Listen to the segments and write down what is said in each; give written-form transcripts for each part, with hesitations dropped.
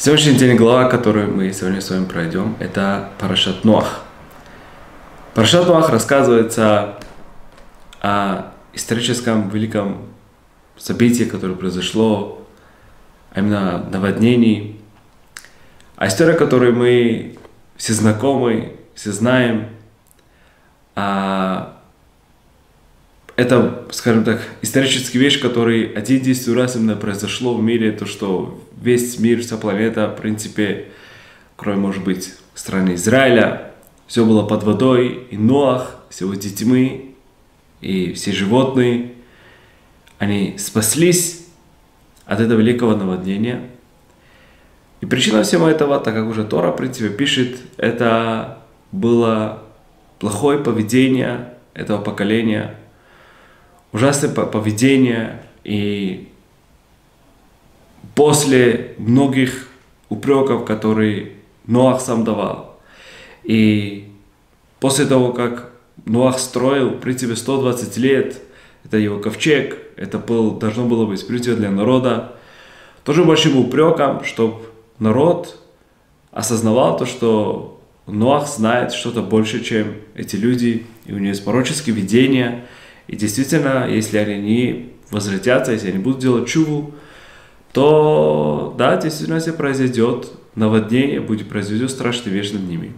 Сегодняшний день глава, которую мы сегодня с вами пройдем, это Парашат Ноах. Парашат Ноах рассказывается о историческом великом событии, которое произошло, а именно наводнении. А история, которую мы все знакомы, все знаем, это, скажем так, историческая вещь, которая один-единственный раз именно произошло в мире, то, что весь мир, вся планета, в принципе, кроме, может быть, страны Израиля, все было под водой, и Ноах с его детьми, и все животные, они спаслись от этого великого наводнения. И причина всего этого, так как уже Тора, в принципе, пишет, это было плохое поведение этого поколения, ужасное поведение, и после многих упреков, которые Ноах сам давал, и после того, как Ноах строил, в принципе, 120 лет, это его ковчег, это должно было быть притча для народа, тоже большим упреком, чтобы народ осознавал то, что Ноах знает что-то больше, чем эти люди, и у него есть пророческие видения. И действительно, если они возвратятся, если они будут делать чуву, то да, действительно, если произойдет наводнение, произойдет страшная вещь над ними.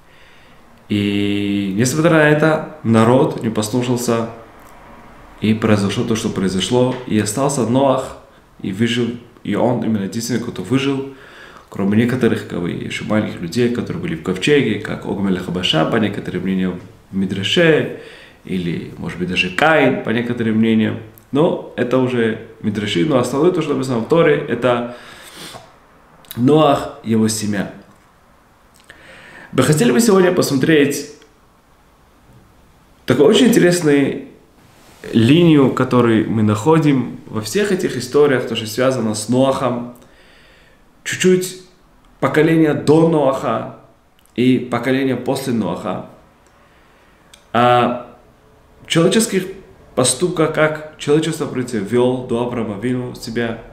И несмотря на это, народ не послушался, и произошло то, что произошло, и остался Ноах, и выжил, и он именно единственный, кто выжил, кроме некоторых, еще маленьких людей, которые были в ковчеге, как Ог мелех ха-Башан, по некоторым мнениям, в Мидраше, или, может быть, даже Каин, по некоторым мнениям. Но это уже Мидраши, но основное то, что написано в Торе, это Ноах, его семья. Бы хотели бы сегодня посмотреть такую очень интересную линию, которую мы находим во всех этих историях, то, что связано с Ноахом, чуть-чуть поколение до Ноаха и поколение после Ноаха. Человеческих поступках, как человечество вел до Авраама Авину себя.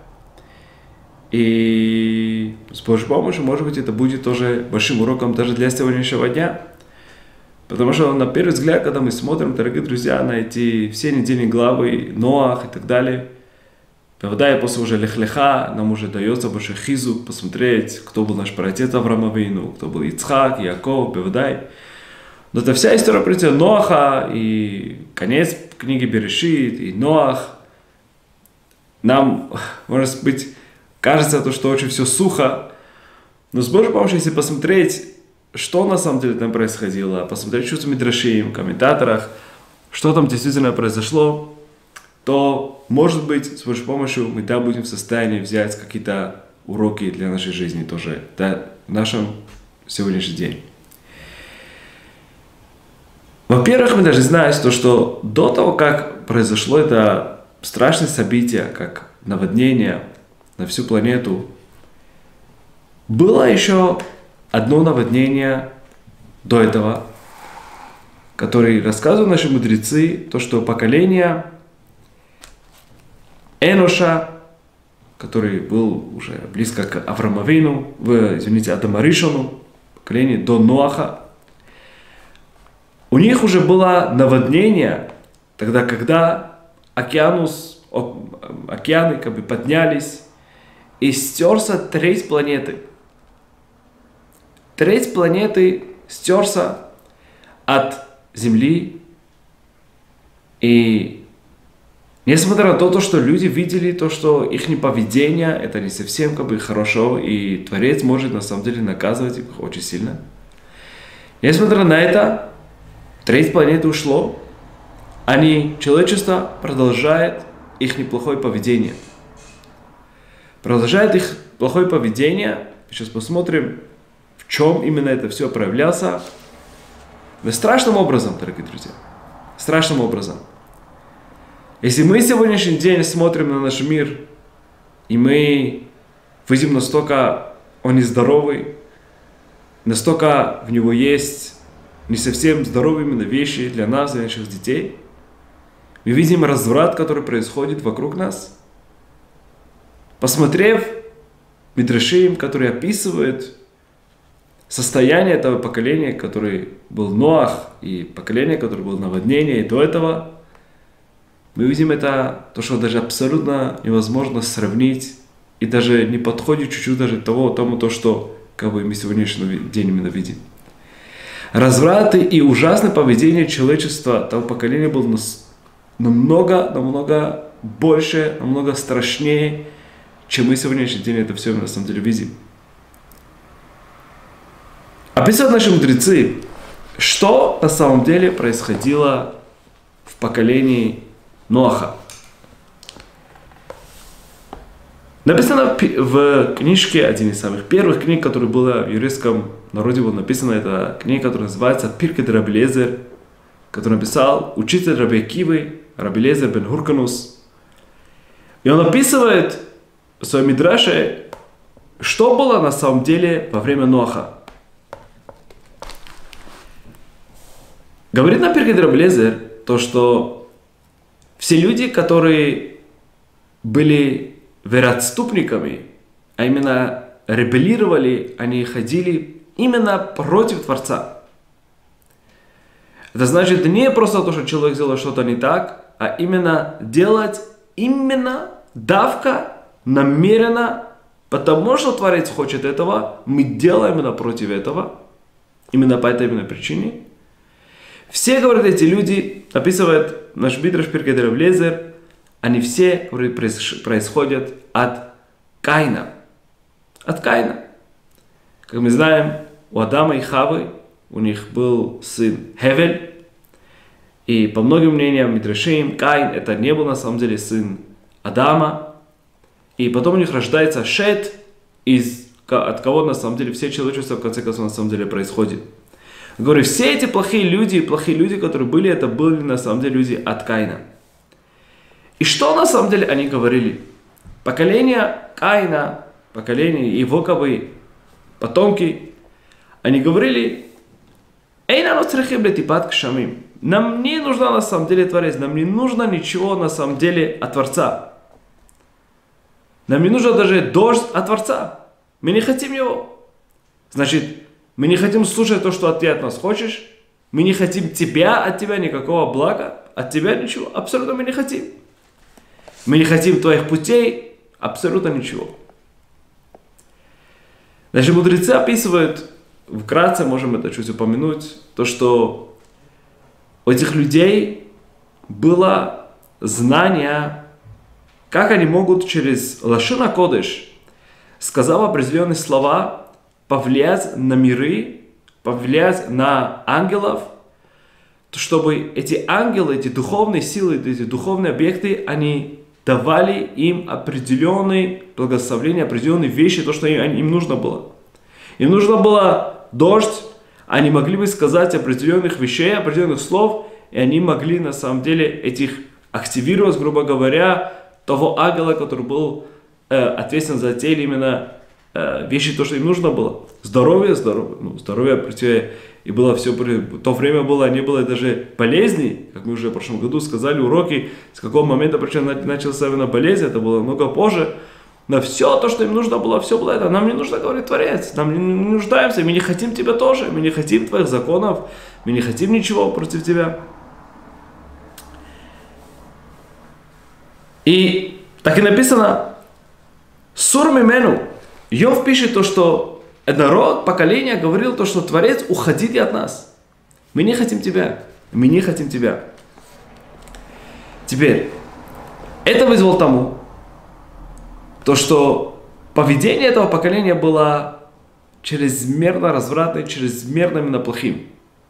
И с Божьей помощью, может быть, это будет тоже большим уроком даже для сегодняшнего дня. Потому что, на первый взгляд, когда мы смотрим, дорогие друзья, на эти все недельные главы, Ноах и так далее, когда после уже Лех-Леха нам уже дается больше хизук посмотреть, кто был наш праотец Авраам Авину, кто был Ицхак, Яков, Бевадай. Но это вся история про Ноаха и конец книги Берешит, и Ноах. Нам, может быть, кажется, что очень все сухо, но с Божьей помощью, если посмотреть, что на самом деле там происходило, посмотреть, что в Мидраши, в комментаторах, что там действительно произошло, то, может быть, с Божьей помощью мы будем в состоянии взять какие-то уроки для нашей жизни тоже, в нашем сегодняшний день. Во-первых, мы должны знать то, что до того, как произошло это страшное событие, как наводнение на всю планету, было еще одно наводнение до этого, которое рассказывают наши мудрецы, то, что поколение Эноша, который был уже близко к Аврааму Авину, Адаму Аришону, поколение до Ноаха, у них уже было наводнение, тогда, когда океаны поднялись, и стерся треть планеты. Треть планеты стерся от Земли. И несмотря на то, что люди видели, то, что их поведение, это не совсем хорошо, и Творец может на самом деле наказывать их очень сильно. Несмотря на это, треть планеты ушло, человечество продолжает их неплохое поведение. Продолжает их плохое поведение. Сейчас посмотрим, в чем именно это все проявлялось. Страшным образом, дорогие друзья. Страшным образом. Если мы сегодняшний день смотрим на наш мир, и мы видим, настолько он нездоровый, настолько в него есть не совсем здоровые именно вещи для нас, для наших детей. Мы видим разврат, который происходит вокруг нас. Посмотрев мидрашим, которые описывают состояние этого поколения, который был Ноах, и поколение, которое было наводнение, и до этого, мы видим это, то, что даже абсолютно невозможно сравнить, и даже не подходит чуть-чуть даже тому, то, что как бы мы сегодняшний день именно видим. Развраты и ужасное поведение человечества того поколения было намного больше, намного страшнее, чем мы сегодняшний день это все на самом деле видим. Описывают наши мудрецы, что на самом деле происходило в поколении Ноаха. Написано в книжке, один из самых первых книг, которая была в еврейском народе, была написана, это книга, которая называется Пиркей де Раби Элиэзер, который написал учитель Раби Акивы, Раби Элиэзер бен Хурканус. И он описывает в своем мидраше, что было на самом деле во время Ноаха. Говорит на Пиркей де Раби Элиэзер то, что все люди, которые были вероотступниками, а именно ребеллировали, они ходили именно против Творца. Это значит не просто то, что человек сделал что-то не так, а именно делать давка намеренно, потому что Творец хочет этого, мы делаем именно против этого, именно по этой именно причине. Все, говорят, эти люди, описывает наш Мидраш Пиркей де Раби Элиэзер, они все, говорит, происходят от Каина. От Каина. Как мы знаем, у Адама и Хавы у них был сын Хевель. И по многим мнениям Мидрашим, Каин это не был на самом деле сын Адама. И потом у них рождается Шет, от кого на самом деле все человечество в конце концов на самом деле происходит. Говорю, все эти плохие люди, которые были, это были на самом деле люди от Каина. И что на самом деле они говорили? Поколение Каина, поколение его как бы потомки, они говорили, нам не нужна на самом деле Творец, нам не нужно ничего на самом деле от Творца. Нам не нужно даже дождь от Творца. Мы не хотим его. Значит, мы не хотим слушать то, что ты от нас хочешь. Мы не хотим от тебя никакого блага. От тебя ничего. Абсолютно мы не хотим. Мы не хотим твоих путей. Абсолютно ничего. Наши мудрецы описывают, вкратце можем это чуть упомянуть, то, что у этих людей было знание, как они могут через лашон а-кодеш, сказав определенные слова, повлиять на миры, повлиять на ангелов, чтобы эти ангелы, эти духовные силы, эти духовные объекты, они давали им определенные благословения, определенные вещи, то, что им нужно было. Им нужно было дождь, они могли бы сказать определенных вещей, определенных слов, и они могли на самом деле этих активировать, грубо говоря, того ангела, который был ответственен за те или именно вещи, то, что им нужно было. Здоровье. Здоровье, и было все, в то время не было даже болезней, как мы уже в прошлом году сказали, уроки, с какого момента причем начался именно болезнь, это было много позже. Но все то, что им нужно было, все было это. Нам не нужно, говорит Творец, нам не нуждаемся, мы не хотим тебя тоже, мы не хотим твоих законов, мы не хотим ничего против тебя. И так и написано, Сур мимену, Йов пишет то, что народ, поколение говорил то, что Творец, уходите от нас. Мы не хотим тебя. Мы не хотим тебя. Теперь, это вызвало тому, то, что поведение этого поколения было чрезмерно развратным, чрезмерно именно плохим.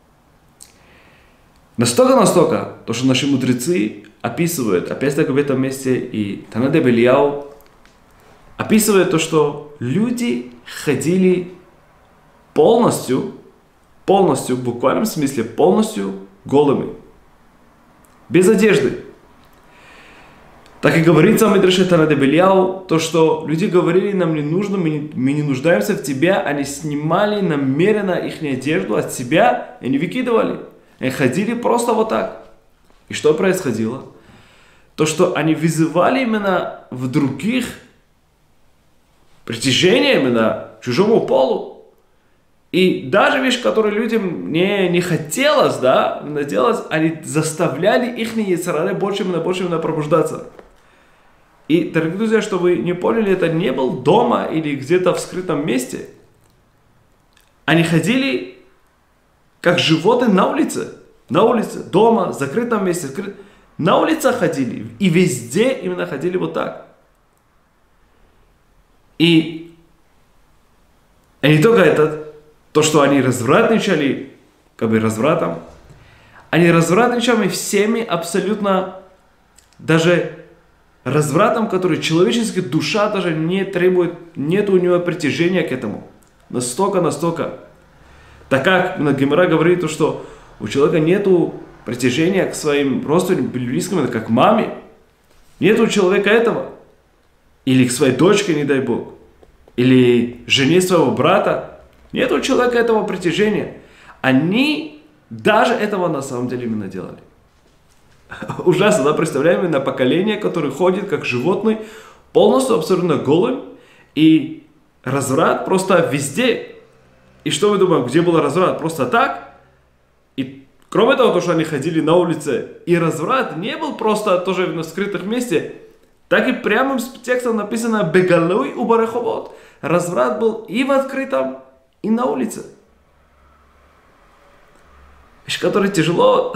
Настолько, то, что наши мудрецы описывают, опять-таки в этом месте, и Тана де Белияу описывает то, что люди ходили полностью, в буквальном смысле, полностью голыми, без одежды. Так и говорится в Мидраше Тана де Белияу, то, что люди говорили, нам не нужно, мы не нуждаемся в тебя, они снимали намеренно их одежду от себя и не выкидывали. Они ходили просто вот так. И что происходило? То, что они вызывали именно в других притяжение именно к чужому полу. И даже вещь, которую людям не хотелось, да, делать, они заставляли их йецер ара больше именно пробуждаться. И, дорогие друзья, чтобы вы не поняли, это не был дома или где-то в скрытом месте. Они ходили как животные на улице, дома, в закрытом месте, на улицах ходили. И везде именно ходили вот так. И не только то, что они развратничали, как бы развратом, они развратничали всеми абсолютно, даже развратом, который человеческая душа даже не требует, нет у него притяжения к этому. Настолько. Так как Гемара говорит, что у человека нету притяжения к своим родственникам, близким, как к маме. Нет у человека этого. Или к своей дочке, не дай Бог. Или жене своего брата. Нет у человека этого притяжения. Они даже этого на самом деле именно делали. Ужасно, да? Представляем именно поколение, которое ходит как животный, полностью абсолютно голым. И разврат просто везде. И что мы думаем, где был разврат? Просто так? И кроме того, то, что они ходили на улице, и разврат не был просто тоже в скрытых месте, так и прямым текстом написано «бегалуй у бараховод». Разврат был и в открытом, и на улице. Вещь, которая тяжело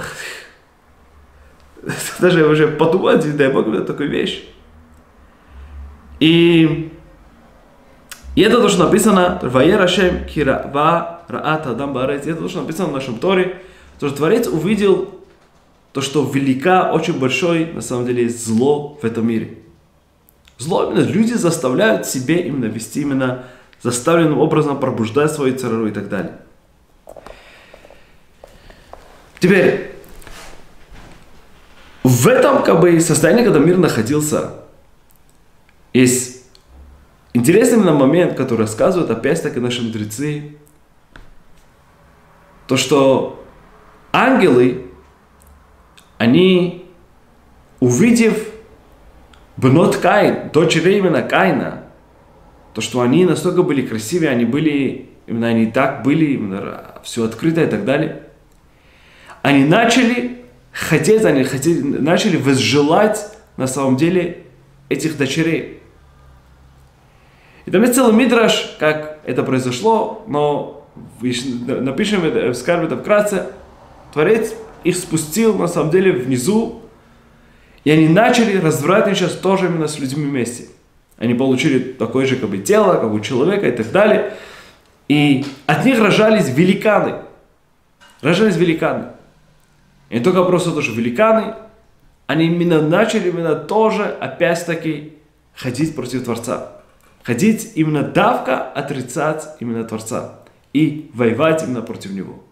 даже уже подумать, дай Бог, это такая вещь. И это то, что написано «Ваер Ашем кирава раат адам баарец». Это то, что написано в нашем Торе. То, что Творец увидел то, что велика, очень большое, на самом деле, зло в этом мире. Зло именно люди заставляют себе именно вести именно заставленным образом пробуждать свою царару и так далее. Теперь, в этом состоянии, когда мир находился, есть интересный именно момент, который рассказывают опять-таки наши мудрецы, то, что ангелы, они, увидев бнот Каин, дочерей именно Каина, то, что они настолько были красивые, они так были, именно все открыто и так далее, они начали возжелать на самом деле этих дочерей. И там есть целый мидраш, как это произошло, но напишем, скажем это вкратце. Творец их спустил на самом деле внизу, и они начали развратничать тоже именно с людьми вместе. Они получили такое же тело, как у человека и так далее. И от них рожались великаны. И не только просто тоже великаны, они начали тоже опять-таки ходить против Творца. Ходить именно давка, отрицать именно Творца. И воевать именно против Него.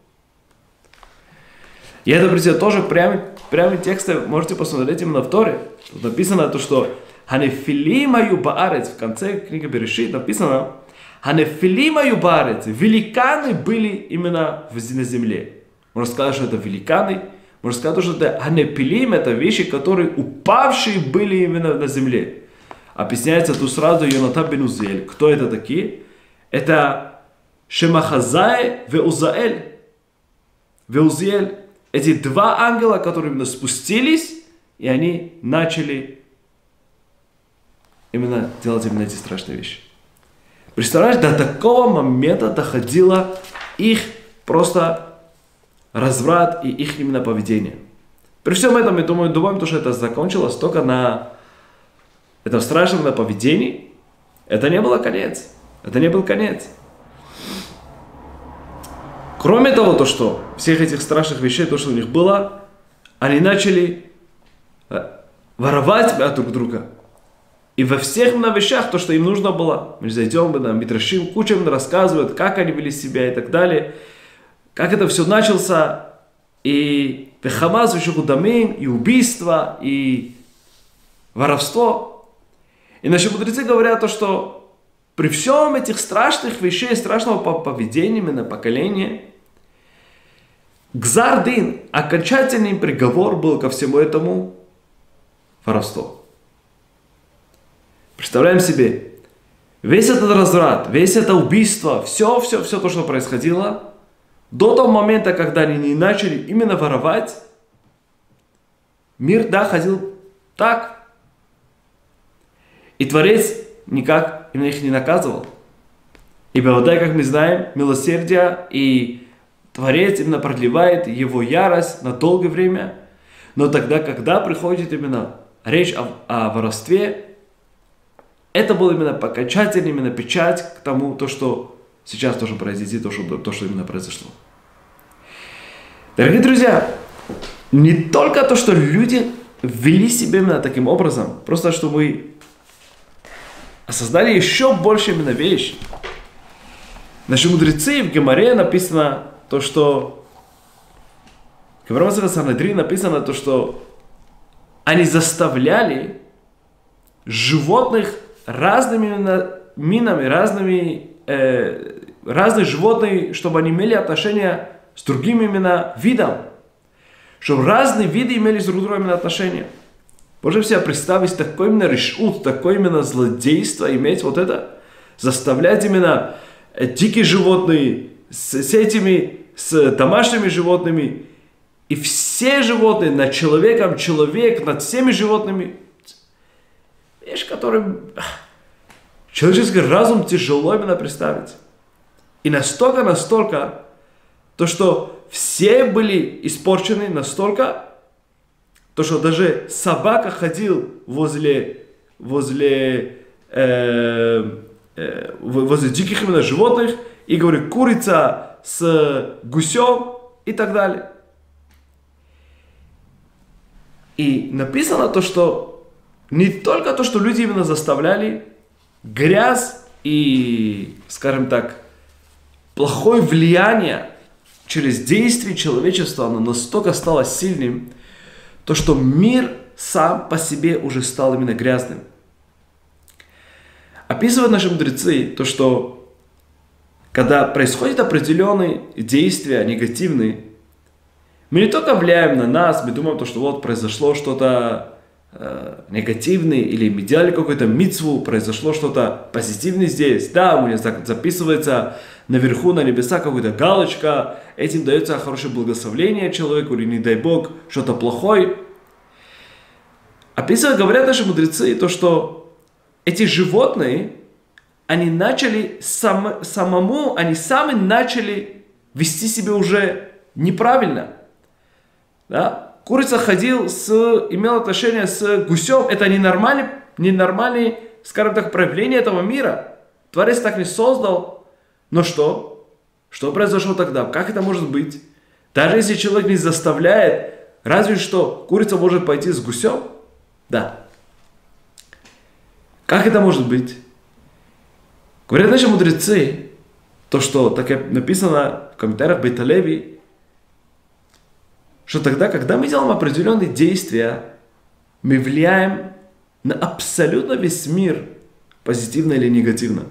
И это, друзья, тоже прямый текст, можете посмотреть именно в Торе. Тут написано то, что «Ханефилимаю баарец», в конце книги Берешит написано «Ханефилимаю баарец», великаны были именно на земле. Можно сказать, что это великаны. Можно сказать, что это ханепилим, это вещи, которые упавшие были именно на земле. Объясняется тут сразу Йонатан бен Узиэль. Кто это такие? Это Шемахазай Веузаэль. Эти два ангела, которые именно спустились, и они начали именно делать именно эти страшные вещи. Представляешь, до такого момента доходило их просто разврат и их именно поведение. При всем этом, мы думаем, что это закончилось только на этом страшном поведении. Это не было конец. Это не был конец. Кроме того, то, что всех этих страшных вещей, то, что у них было, они начали воровать друг друга. И во всех вещах, то, что им нужно было, мы зайдем, Мидрашим кучами рассказывают, как они вели себя и так далее, как это все началось, и Хамаз, и убийство, и воровство. И наши мудрецы говорят то, что при всем этих страшных вещей, страшного поведения именно поколения, Гзар-дин, окончательный приговор был ко всему этому воровство. Представляем себе, весь этот разврат, весь это убийство, все то, что происходило, до того момента, когда они не начали именно воровать, мир, да, ходил так. И Творец никак именно их не наказывал. Ибо вот, как мы знаем, милосердие и Творец именно продлевает его ярость на долгое время. Но тогда, когда приходит именно речь о воровстве, это было именно покачательно, именно печать к тому, то, что сейчас должно произойти, то, что именно произошло. Дорогие друзья, не только то, что люди вели себя именно таким образом, просто что мы осознали еще больше именно вещь. Наши мудрецы в Гемаре написано то, что в Гемаре Санедрин написано то, что они заставляли животных разными минами, разные животные, чтобы они имели отношения с другим именно видом. Чтобы разные виды имели с друг другом именно отношения. Можем себе представить такой именно решут, такое именно злодейство иметь вот это, заставлять именно дикие животные с домашними животными, и все животные над человеком, человек над всеми животными. Вещь, которую человеческий разум тяжело именно представить. И настолько, то, что все были испорчены настолько, то, что даже собака ходил возле диких именно животных и говорит, курица с гусем и так далее. И написано то, что не только то, что люди именно заставляли, грязь и, скажем так, плохое влияние через действие человечества, оно настолько стало сильным, то, что мир сам по себе уже стал именно грязным. Описывают наши мудрецы то, что когда происходят определенные действия негативные, мы не только влияем на нас, мы думаем, что вот произошло что-то негативное, или мы делали какую-то мицву, произошло что-то позитивное здесь. Да, у меня записывается наверху на небесах какая-то галочка, этим дается хорошее благословение человеку, или, не дай Бог, что-то плохое. Описывают, говорят наши мудрецы, то, что эти животные, они начали они сами начали вести себя уже неправильно. Да? Курица имела отношение с гусем, это ненормальное, скажем так, проявление этого мира. Творец так не создал. Но что? Что произошло тогда? Как это может быть? Даже если человек не заставляет, разве что курица может пойти с гусем? Да. Как это может быть? Говорят наши мудрецы, то, что так написано в комментариях Бейт Леви, что тогда, когда мы делаем определенные действия, мы влияем на абсолютно весь мир, позитивно или негативно.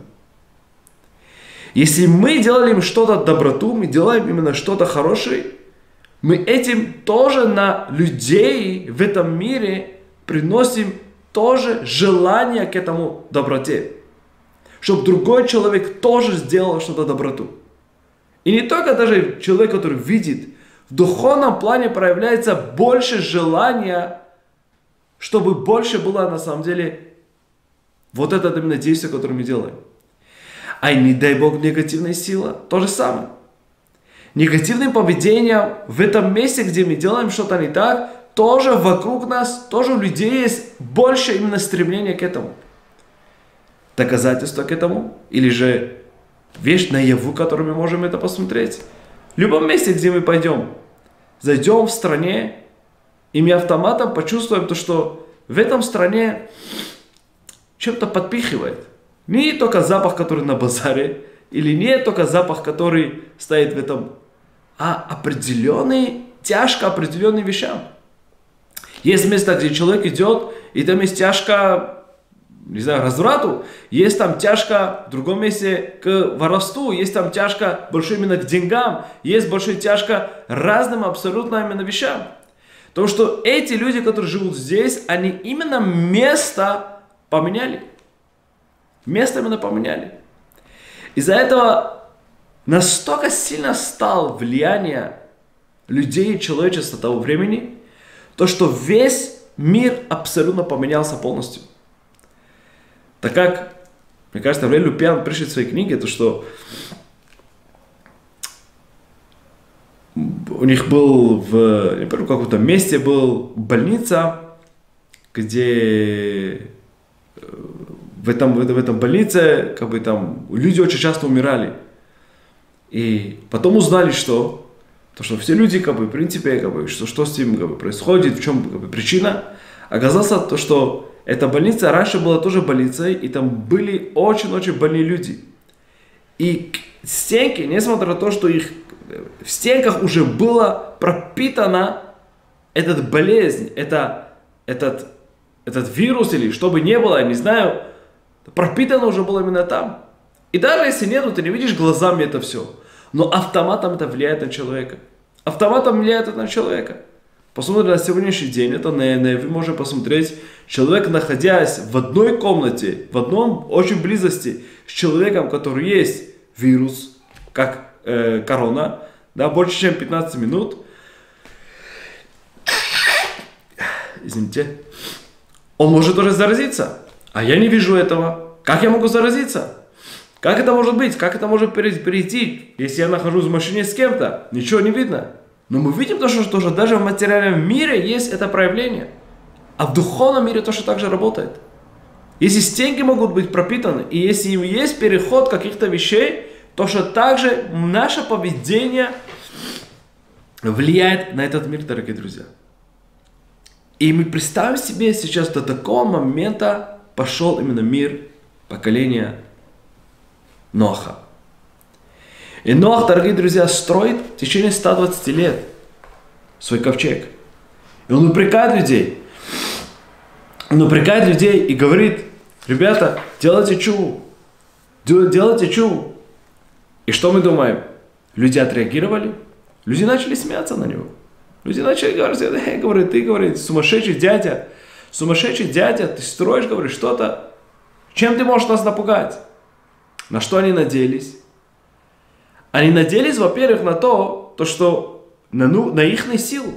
Если мы делаем что-то доброту, мы делаем именно что-то хорошее, мы этим тоже на людей в этом мире приносим тоже желание к этому доброте. Чтобы другой человек тоже сделал что-то доброту. И не только даже человек, который видит, в духовном плане проявляется больше желания, чтобы больше было на самом деле вот это именно действие, которое мы делаем. А не дай Бог негативная сила, то же самое. Негативным поведением в этом месте, где мы делаем что-то не так, тоже вокруг нас, тоже у людей есть больше именно стремления к этому. Доказательство к этому, или же вещь наяву, которую мы можем это посмотреть. В любом месте, где мы зайдем в стране, и мы автоматом почувствуем то, что в этом стране чем-то подпихивает. Не только запах, который на базаре, или не только запах, который стоит в этом, а определенные, тяжко определенным вещам. Есть места, где человек идет, и там есть тяжко, не знаю, разврату, есть там тяжко в другом месте к воровству, есть там тяжко больше именно к деньгам, есть больше тяжко разным абсолютно именно вещам. Потому что эти люди, которые живут здесь, они именно место поменяли. Место именно поменяли. Из-за этого настолько сильно стало влияние людей и человечества того времени, то что весь мир абсолютно поменялся полностью. Так как, мне кажется, Авраэль Лупьян пишет в своей книге, то что у них был не помню, в каком-то месте был больница, где в этом больнице как бы там люди очень часто умирали. И потом узнали, что все люди, как бы, в принципе, как бы, что с ним как бы, происходит, в чем как бы, причина. Оказалось, то, что эта больница раньше была тоже больницей, и там были очень-очень больные люди. И стенки, несмотря на то, что в стенках уже была пропитана эта болезнь, этот вирус или что бы ни было, я не знаю, пропитано уже было именно там. И даже если нету, ты не видишь глазами это все. Но автоматом это влияет на человека. Автоматом влияет это на человека. Посмотрим на сегодняшний день, это вы можете посмотреть, человек, находясь в одной комнате, в одном очень близости с человеком, который есть вирус, как корона, да, больше чем 15 минут, извините, он может тоже заразиться. А я не вижу этого. Как я могу заразиться? Как это может быть? Как это может перейти, если я нахожусь в машине с кем-то? Ничего не видно. Но мы видим то, что даже в материальном мире есть это проявление. А в духовном мире тоже так же работает. Если стенки могут быть пропитаны, и если им есть переход каких-то вещей, то что также наше поведение влияет на этот мир, дорогие друзья. И мы представим себе сейчас, до такого момента пошел именно мир поколения Ноаха. И Ноах, дорогие друзья, строит в течение 120 лет свой ковчег. И он упрекает людей. Он упрекает людей и говорит: ребята, делайте чуву. Делайте чуву. И что мы думаем? Люди отреагировали? Люди начали смеяться на него. Люди начали говорить, ты, говорит, сумасшедший дядя, ты строишь, говоришь, что-то. Чем ты можешь нас напугать? На что они надеялись? Они надеялись, во-первых, на то, что на их силу.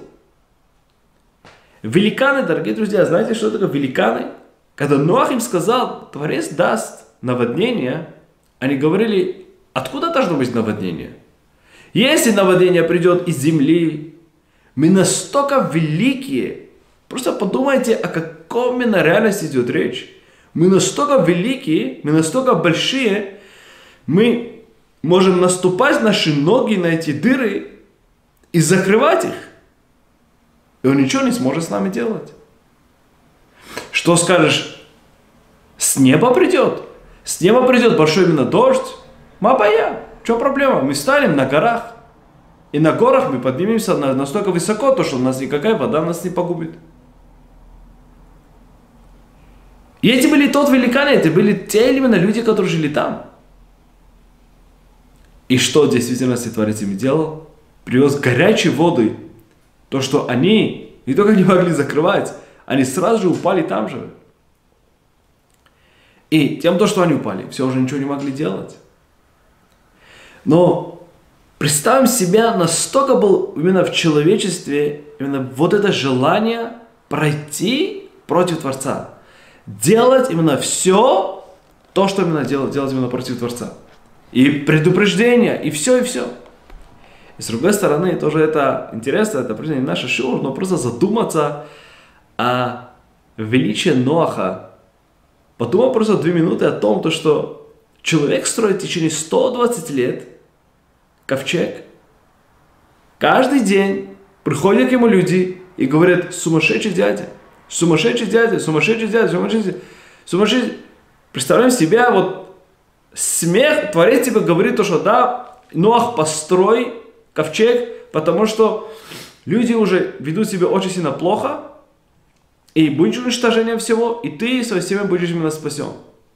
Великаны, дорогие друзья, знаете, что такое великаны? Когда Ноах им сказал, Творец даст наводнение, они говорили, откуда должно быть наводнение? Если наводнение придет из земли, мы настолько великие, просто подумайте, о каком именно реальности идет речь. Мы настолько великие, мы настолько большие, мы можем наступать наши ноги на эти дыры и закрывать их. И он ничего не сможет с нами делать. Что скажешь? С неба придет. С неба придет большой именно дождь. Мабая. В чем проблема? Мы станем на горах. И на горах мы поднимемся настолько высоко, что нас никакая вода нас не погубит. И эти были тот великаны, это были те именно люди, которые жили там. И что в действительности Творец им делал? Привез горячие воды. То, что они не только не могли закрывать, они сразу же упали там же. И тем, что они упали, все уже ничего не могли делать. Но представим себя, настолько был именно в человечестве, именно вот это желание пройти против Творца. Делать именно все, то, что именно делать именно против Творца. И предупреждение, и все, и все. И с другой стороны, тоже это интересно, это не наша шоу, но просто задуматься о величии Ноаха. Подумай просто 2 минуты о том, что человек строит в течение 120 лет ковчег. Каждый день приходят к нему люди и говорят: сумасшедший дядя, сумасшедший дядя, сумасшедший дядя, сумасшедший, сумасшедший. Представляем себя, вот смех, Творец тебе говорит, что да, Ноах, построй ковчег, потому что люди уже ведут себя очень сильно плохо, и будет уничтожение всего, и ты своей семьей будешь именно спасен.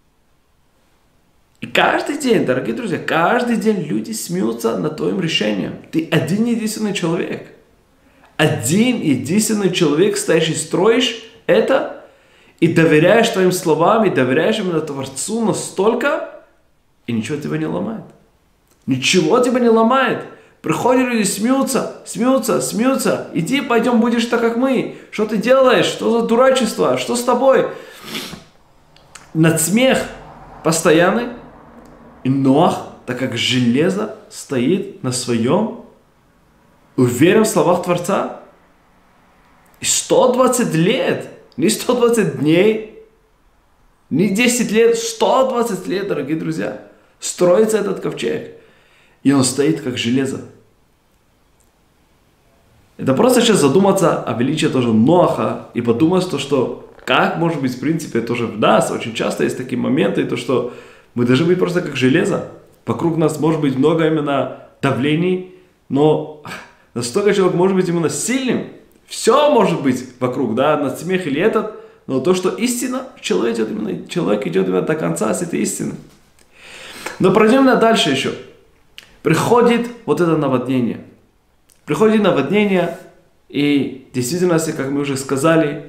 И каждый день, дорогие друзья, каждый день люди смеются над твоим решением. Ты один единственный человек. Один единственный человек, стоящий, строишь это, и доверяешь твоим словам, и доверяешь именно Творцу настолько, и ничего тебя не ломает. Ничего тебя не ломает. Приходят люди, смеются. Иди, пойдем, будешь так, как мы. Что ты делаешь? Что за дурачество? Что с тобой? Надсмех постоянный. И Ноах, так как железо, стоит на своем, уверен в словах Творца. И 120 лет, не 120 дней, не 10 лет, 120 лет, дорогие друзья, строится этот ковчег. И он стоит как железо. Это просто сейчас задуматься о величии тоже Ноаха и подумать, что как может быть в принципе тоже в нас, очень часто есть такие моменты, то что мы должны быть просто как железо. Вокруг нас может быть много именно давлений, но настолько человек может быть именно сильным. Все может быть вокруг, да, надсмех или этот, но то, что истина, человек идет именно до конца с этой истины. Но пройдем дальше еще. Приходит вот это наводнение. Приходит наводнение, и в действительности, как мы уже сказали,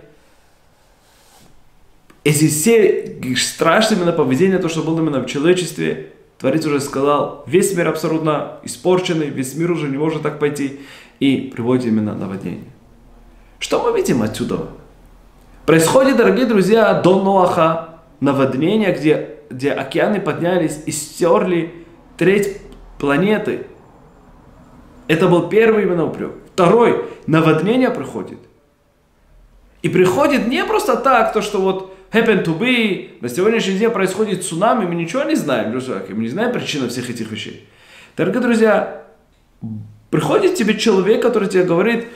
эти все страшные именно поведения, то, что было именно в человечестве, Творец уже сказал, весь мир абсолютно испорченный, весь мир уже не может так пойти, и приводит именно наводнение. Что мы видим отсюда? Происходит, дорогие друзья, до Ноаха наводнение, где океаны поднялись и стерли треть планеты. Это был первый именно упрек. Второй, наводнение приходит. И приходит не просто так, то что вот happen to be, на сегодняшний день происходит цунами, мы ничего не знаем, мы не знаем причину всех этих вещей. Дорогие друзья, приходит тебе человек, который тебе говорит,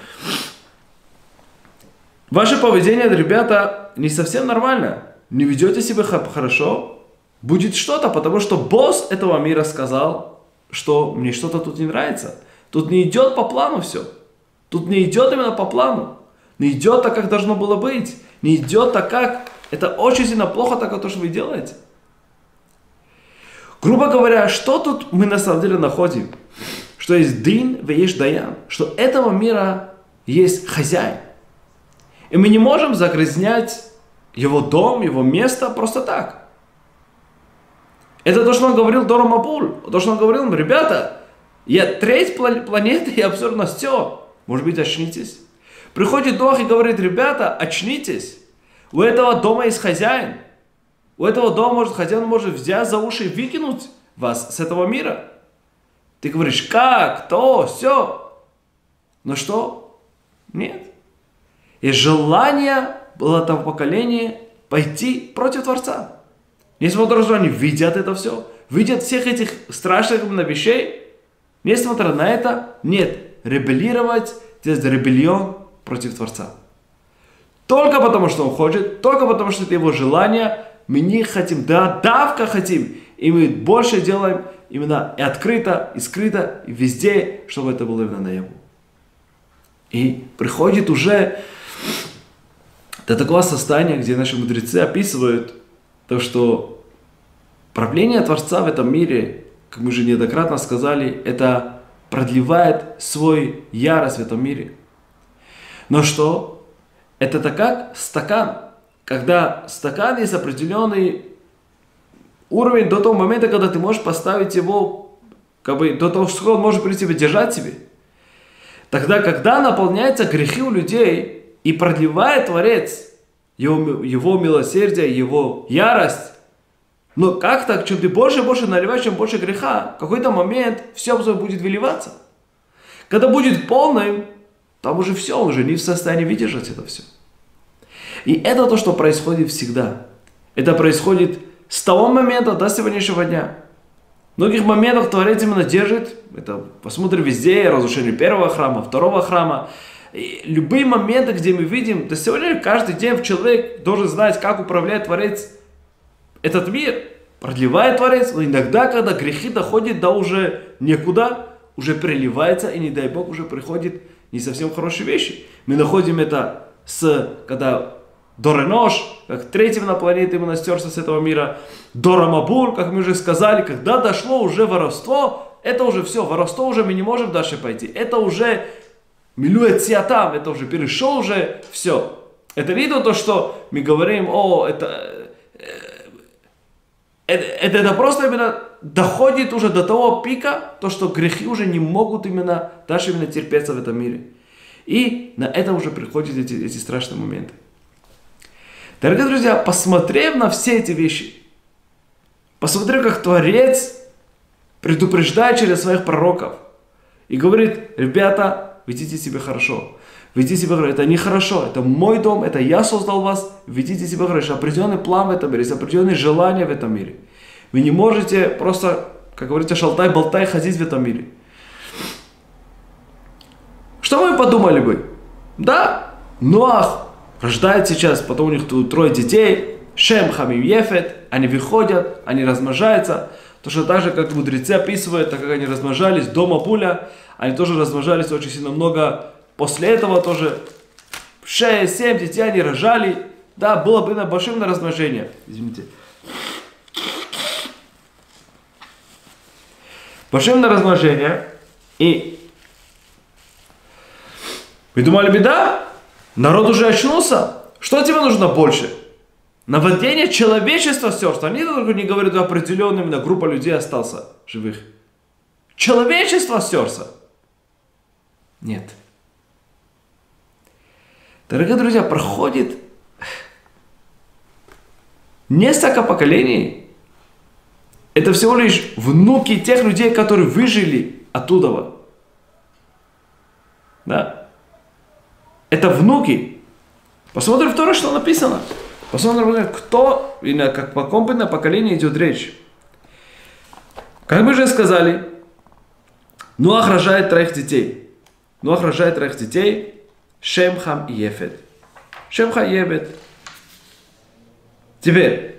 ваше поведение, ребята, не совсем нормально, не ведете себя хорошо, будет что-то, потому что босс этого мира сказал, что мне что-то тут не нравится. Тут не идет по плану все. Тут не идет именно по плану. Не идет так, как должно было быть. Не идет так, как... Это очень сильно плохо, так, то, что вы делаете. Грубо говоря, что тут мы на самом деле находим? Что есть дин, есть даян. Что этого мира есть хозяин. И мы не можем загрязнять его дом, его место просто так. Это то, что он говорил Дора Мабуль. То, что он говорил, ребята, я треть планеты, я абсолютно все. Может быть, очнитесь. Приходит Ноах и говорит, ребята, очнитесь. У этого дома есть хозяин. У этого дома хозяин может взять за уши и выкинуть вас с этого мира. Ты говоришь, как, то, все. Но что? Нет. И желание было того поколения пойти против Творца. Несмотря на то, что они видят это все, видят всех этих страшных вещей, несмотря на это, нет, ребелировать, делать ребельон против Творца. Только потому, что он хочет, только потому, что это его желание, мы не хотим, да, давка хотим, и мы больше делаем именно и открыто, и скрыто, и везде, чтобы это было именно наяву. И приходит уже до такого состояния, где наши мудрецы описывают то, что правление Творца в этом мире, как мы уже неоднократно сказали, это продлевает свой ярость в этом мире. Но что? Это как стакан. Когда стакан есть определенный уровень до того момента, когда ты можешь поставить его, до того, что он может при тебе держать тебе. Тогда, когда наполняются грехи у людей и продлевает Творец его милосердие, его ярость, но как так, чем ты больше и больше наливаешь, чем больше греха, в какой-то момент все будет выливаться. Когда будет полным, там уже все, он уже не в состоянии выдержать это все. И это то, что происходит всегда. Это происходит с того момента до сегодняшнего дня. В многих моментах Творец именно держит, это посмотрим везде, разрушение первого храма, второго храма. И любые моменты, где мы видим, до сегодня каждый день человек должен знать, как управляет Творец этот мир, продлевает Творец, но иногда, когда грехи доходят до уже некуда, уже приливается, и не дай Бог уже приходит не совсем хорошие вещи. Мы находим это когда Доренош, как третьим на планете именно стерся с этого мира, Дора Мабуль, как мы уже сказали, когда дошло уже воровство, это уже все, воровство уже мы не можем дальше пойти, это уже милует сиатам, это уже перешел уже все. Это не то, что мы говорим, это просто именно доходит уже до того пика, то, что грехи уже не могут именно дальше именно терпеться в этом мире. И на это уже приходят эти страшные моменты. Дорогие друзья, посмотрев на все эти вещи, посмотрев, как Творец предупреждает через своих пророков и говорит: ребята, ведите себя хорошо. Ведите себя хорошо. Это нехорошо. Это мой дом. Это я создал вас. Ведите себя хорошо. Определенный план в этом мире. Есть определенные желания в этом мире. Вы не можете просто, как говорится, шалтай-болтай ходить в этом мире. Что вы подумали бы? Да, Ноах рождает сейчас, потом у них тут 3 детей. Шем, Хам и Ефет. Они выходят, они размножаются. Точно так же, как мудрецы описывают, так как они размножались до Мапуля, они тоже размножались очень сильно много. После этого тоже 6-7 детей они рожали. Да, было бы большим на размножение. Извините. Большим на размножение. И вы думали бы, да, народ уже очнулся. Что тебе нужно больше? Наводнение человечества стерся. Они только не говорят, что определенная именно группа людей остался живых. Человечество стерся. Нет. Дорогие друзья, проходит несколько поколений. Это всего лишь внуки тех людей, которые выжили оттуда. Да? Это внуки. Посмотрим второе, что написано. Посмотрим, кто, и на каком поколении идет речь. Как мы уже сказали, Ноах рожает 3 детей. Ноах рожает 3 детей. Шем, Хам и Ефет. Шем, Хам и Ефет. Теперь.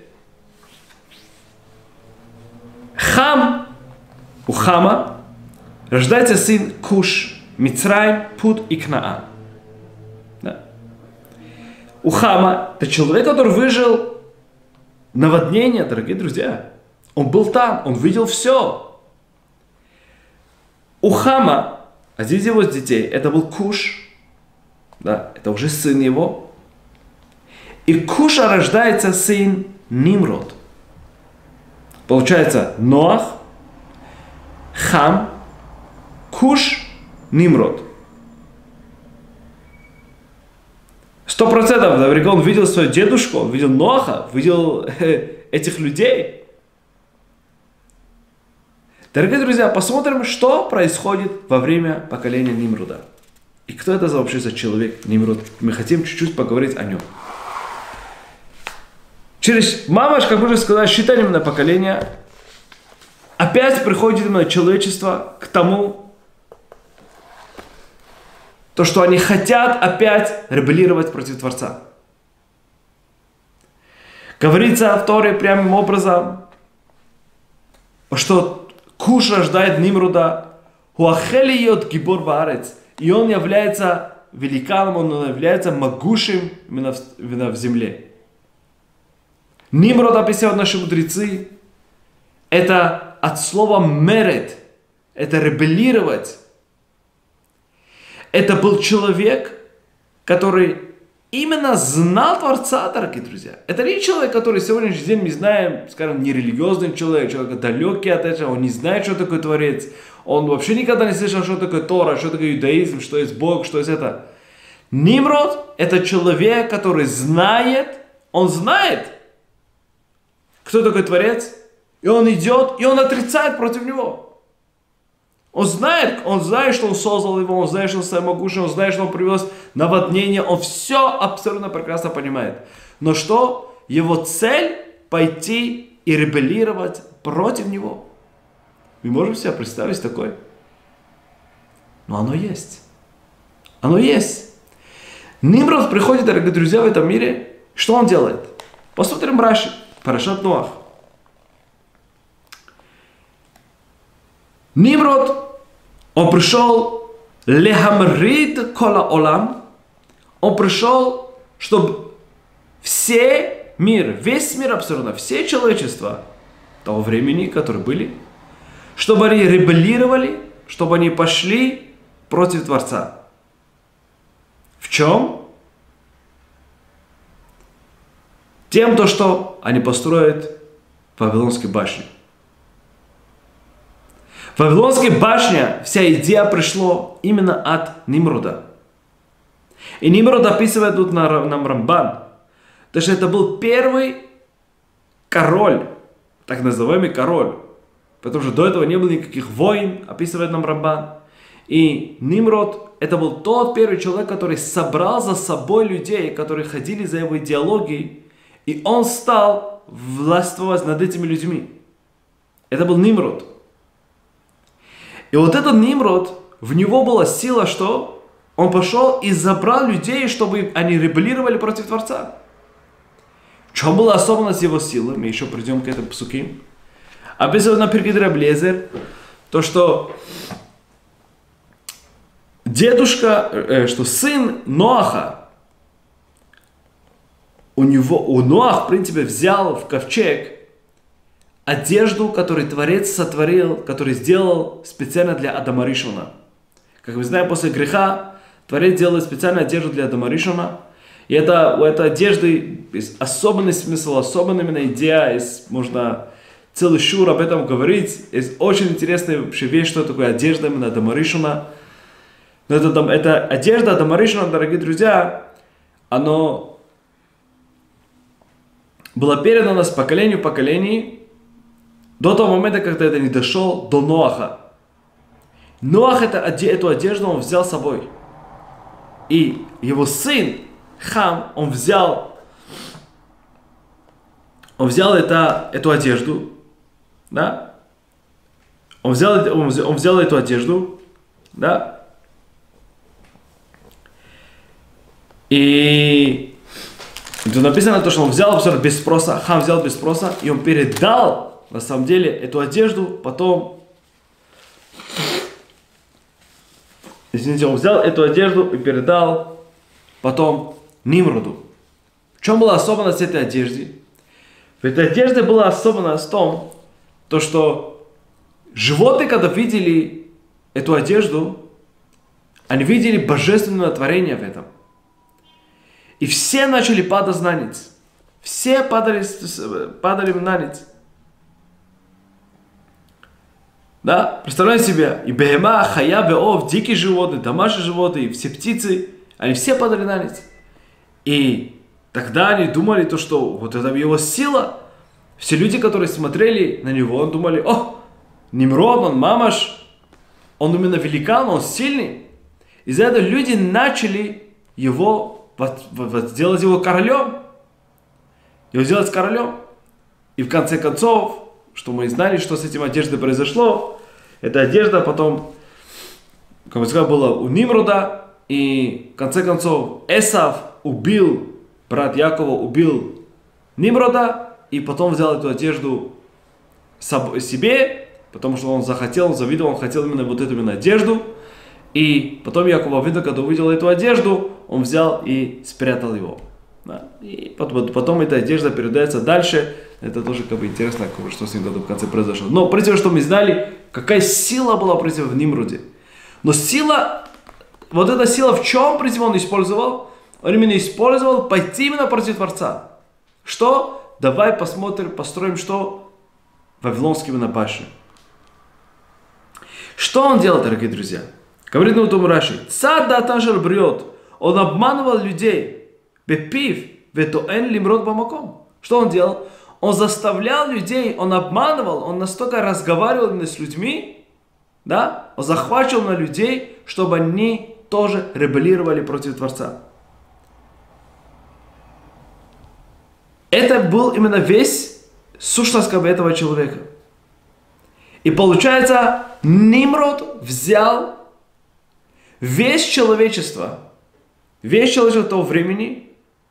У Хама рождается сын Куш, Мицраим, Пут и Кнаан. Да. У Хама, это человек, который выжил наводнение, дорогие друзья. Он был там, он видел все. У Хама, один из его детей, это был Куш. Да, это уже сын его. И Куша рождается сын Нимрод. Получается Ноах, Хам, Куш, Нимрод. 100%, наверняка он видел свою дедушку, он видел Ноаха, видел этих людей. Дорогие друзья, посмотрим, что происходит во время поколения Нимрода. И кто это вообще за человек, Нимрод? Мы хотим чуть-чуть поговорить о нем. Через мамаш, как мы уже сказали, считаем на поколение, опять приходит именно человечество к тому, то, что они хотят опять ребеллировать против Творца. Говорится в Торе прямым образом, что Куш рождает Нимрода, Хуахелиот гибор баарец, и он является великаном, он является могущим именно в земле. Нимрод, описывают наши мудрецы, это от слова мерет, это ребеллировать. Это был человек, который именно знал Творца, дорогие друзья. Это не человек, который сегодняшний день, мы знаем, скажем, нерелигиозный человек, человек далекий от этого, он не знает, что такое Творец. Он вообще никогда не слышал, что такое Тора, что такое иудаизм, что есть Бог, что есть это. Нимрод – это человек, который знает, он знает, кто такой Творец, и он идет, и он отрицает против него. Он знает, что он создал его, он знает, что он самогущий, он знает, что он привез наводнение, он все абсолютно прекрасно понимает. Но что? Его цель – пойти и ребеллировать против него. Мы можем себе представить такое? Но оно есть. Оно есть. Нимрод приходит, дорогие друзья, в этом мире. Что он делает? Посмотрим Раши. Парашат Ноах. Нимрод, он пришел лехамрит кола олам. Он пришел, чтобы весь мир абсолютно, все человечества того времени, которые были, чтобы они ребеллировали, чтобы они пошли против Творца. В чем? Тем, то, что они построят Вавилонскую башню. Вавилонская башня, вся идея пришла именно от Нимрода. И Нимрод описывает тут нам Рамбан, то что это был первый король, так называемый король, потому что до этого не было никаких войн, описывает нам Рамбан. И Нимрод это был тот первый человек, который собрал за собой людей, которые ходили за его идеологией, и он стал властвовать над этими людьми. Это был Нимрод. И вот этот Нимрод, в него была сила, что он пошел и забрал людей, чтобы они ребеллировали против Творца. В чем была особенность его силы? Мы еще придем к этому псуки. Описывает на Пиркей Рабби Элиэзер, то, что дедушка, что сын Ноаха, у Ноах, в принципе, взял в ковчег одежду, которую Творец сотворил, который сделал специально для Адама Ришона. Как вы знаете, после греха Творец делает специальную одежду для Адама Ришона. И у этой одежды есть особенный смысл, особенная именно идея. Можно целый шур об этом говорить. Есть очень интересная вообще вещь, что такое одежда именно Адама Ришона. Но это одежда Адама Ришона, дорогие друзья, она была передана с поколения в поколение до того момента, когда это не дошел до Ноаха. Ноах эту одежду он взял с собой. И его сын Хам, он взял эту одежду, да? Он взял эту одежду, да? И тут написано то, что он взял без спроса, Хам взял без спроса, и он передал, на самом деле, эту одежду, потом, извините, он взял эту одежду и передал потом Нимроду. В чем была особенность этой одежды? В этой одежде была особенность в том, что животные, когда видели эту одежду, они видели божественное творение в этом. И все начали падать на ниц. Все падали на ниц. Да? Представляете себе, и бехема, хая, беов, дикие животные, домашние животные, все птицы, они все падали на ниц. И тогда они думали, что вот это его сила. Все люди, которые смотрели на него, он думали, о, Нимрод, он мамаш, он именно великан, он сильный. Из-за этого люди начали его, сделать его королем. Его сделать королем. И в конце концов, что мы знали, что с этим одеждой произошло, эта одежда потом, как я сказал, была у Нимрода, и в конце концов Эсав убил, брат Якова убил Нимрода, и потом взял эту одежду себе, потому что он захотел, он завидовал, он хотел именно вот эту одежду. И потом Яков Авину, когда увидел эту одежду, он взял и спрятал его. Да. И потом эта одежда передается дальше. Это тоже как бы интересно, что с ним в конце произошло. Но прежде всего, что мы знали, какая сила была против Нимроде. Но сила, вот эта сила в чем против он использовал? Он именно использовал пойти именно против Творца. Что? Давай посмотрим, построим что? Вавилонский башню. Что он делал, дорогие друзья? Говорит на том Раши, цад датанжер брет, он обманывал людей, бепив, ветоэн лимрод бамаком. Что он делал? Он заставлял людей, он обманывал, он настолько разговаривал с людьми, да? Он захватывал на людей, чтобы они тоже ребеллировали против Творца. Это был именно весь сущность этого человека. И получается, Нимрод взял весь человечество того времени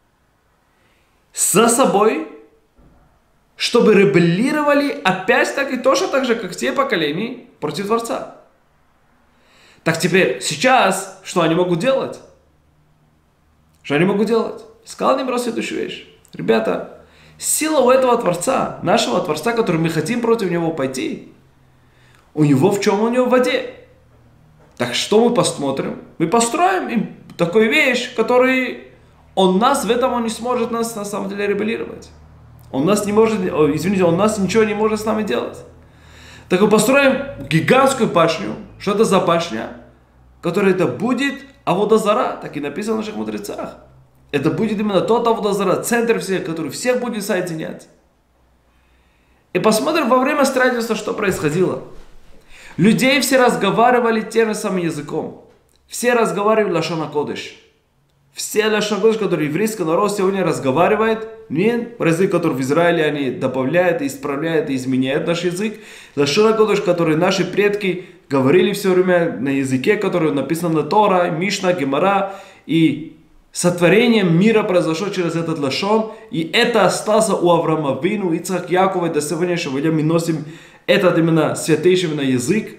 за собой, чтобы ребеллировали опять так и точно так же, как те поколения, против Творца. Так теперь, сейчас, что они могут делать? Что они могут делать? Сказал Нимрод следующую вещь. Ребята, сила у этого Творца, нашего Творца, который мы хотим против него пойти, у него в чем? У него в воде. Так что мы посмотрим? Мы построим им такую вещь, которую он нас в этом он не сможет нас на самом деле регулировать. Он нас не может, извините, он нас ничего не может с нами делать. Так мы построим гигантскую башню. Что это за башня? Которая это будет аводазара, так и написано в наших мудрецах. Это будет именно тот аводазара, центр всех, который всех будет соединять. И посмотрим во время строительства, что происходило. Людей все разговаривали тем же самым языком. Все разговаривали лашон а-кодеш. Все лашон а-кодеш, который еврейский народ сегодня разговаривает, не язык, который в Израиле они добавляют, исправляют и изменяют наш язык. Лашон а-кодеш, который наши предки говорили все время на языке, который написан на Тора, Мишна, Гемара. И сотворением мира произошло через этот лашон. И это осталось у Авраама Авину, Ицхак, Якова. И до сегодняшнего дня мы носим этот именно святейший именно язык.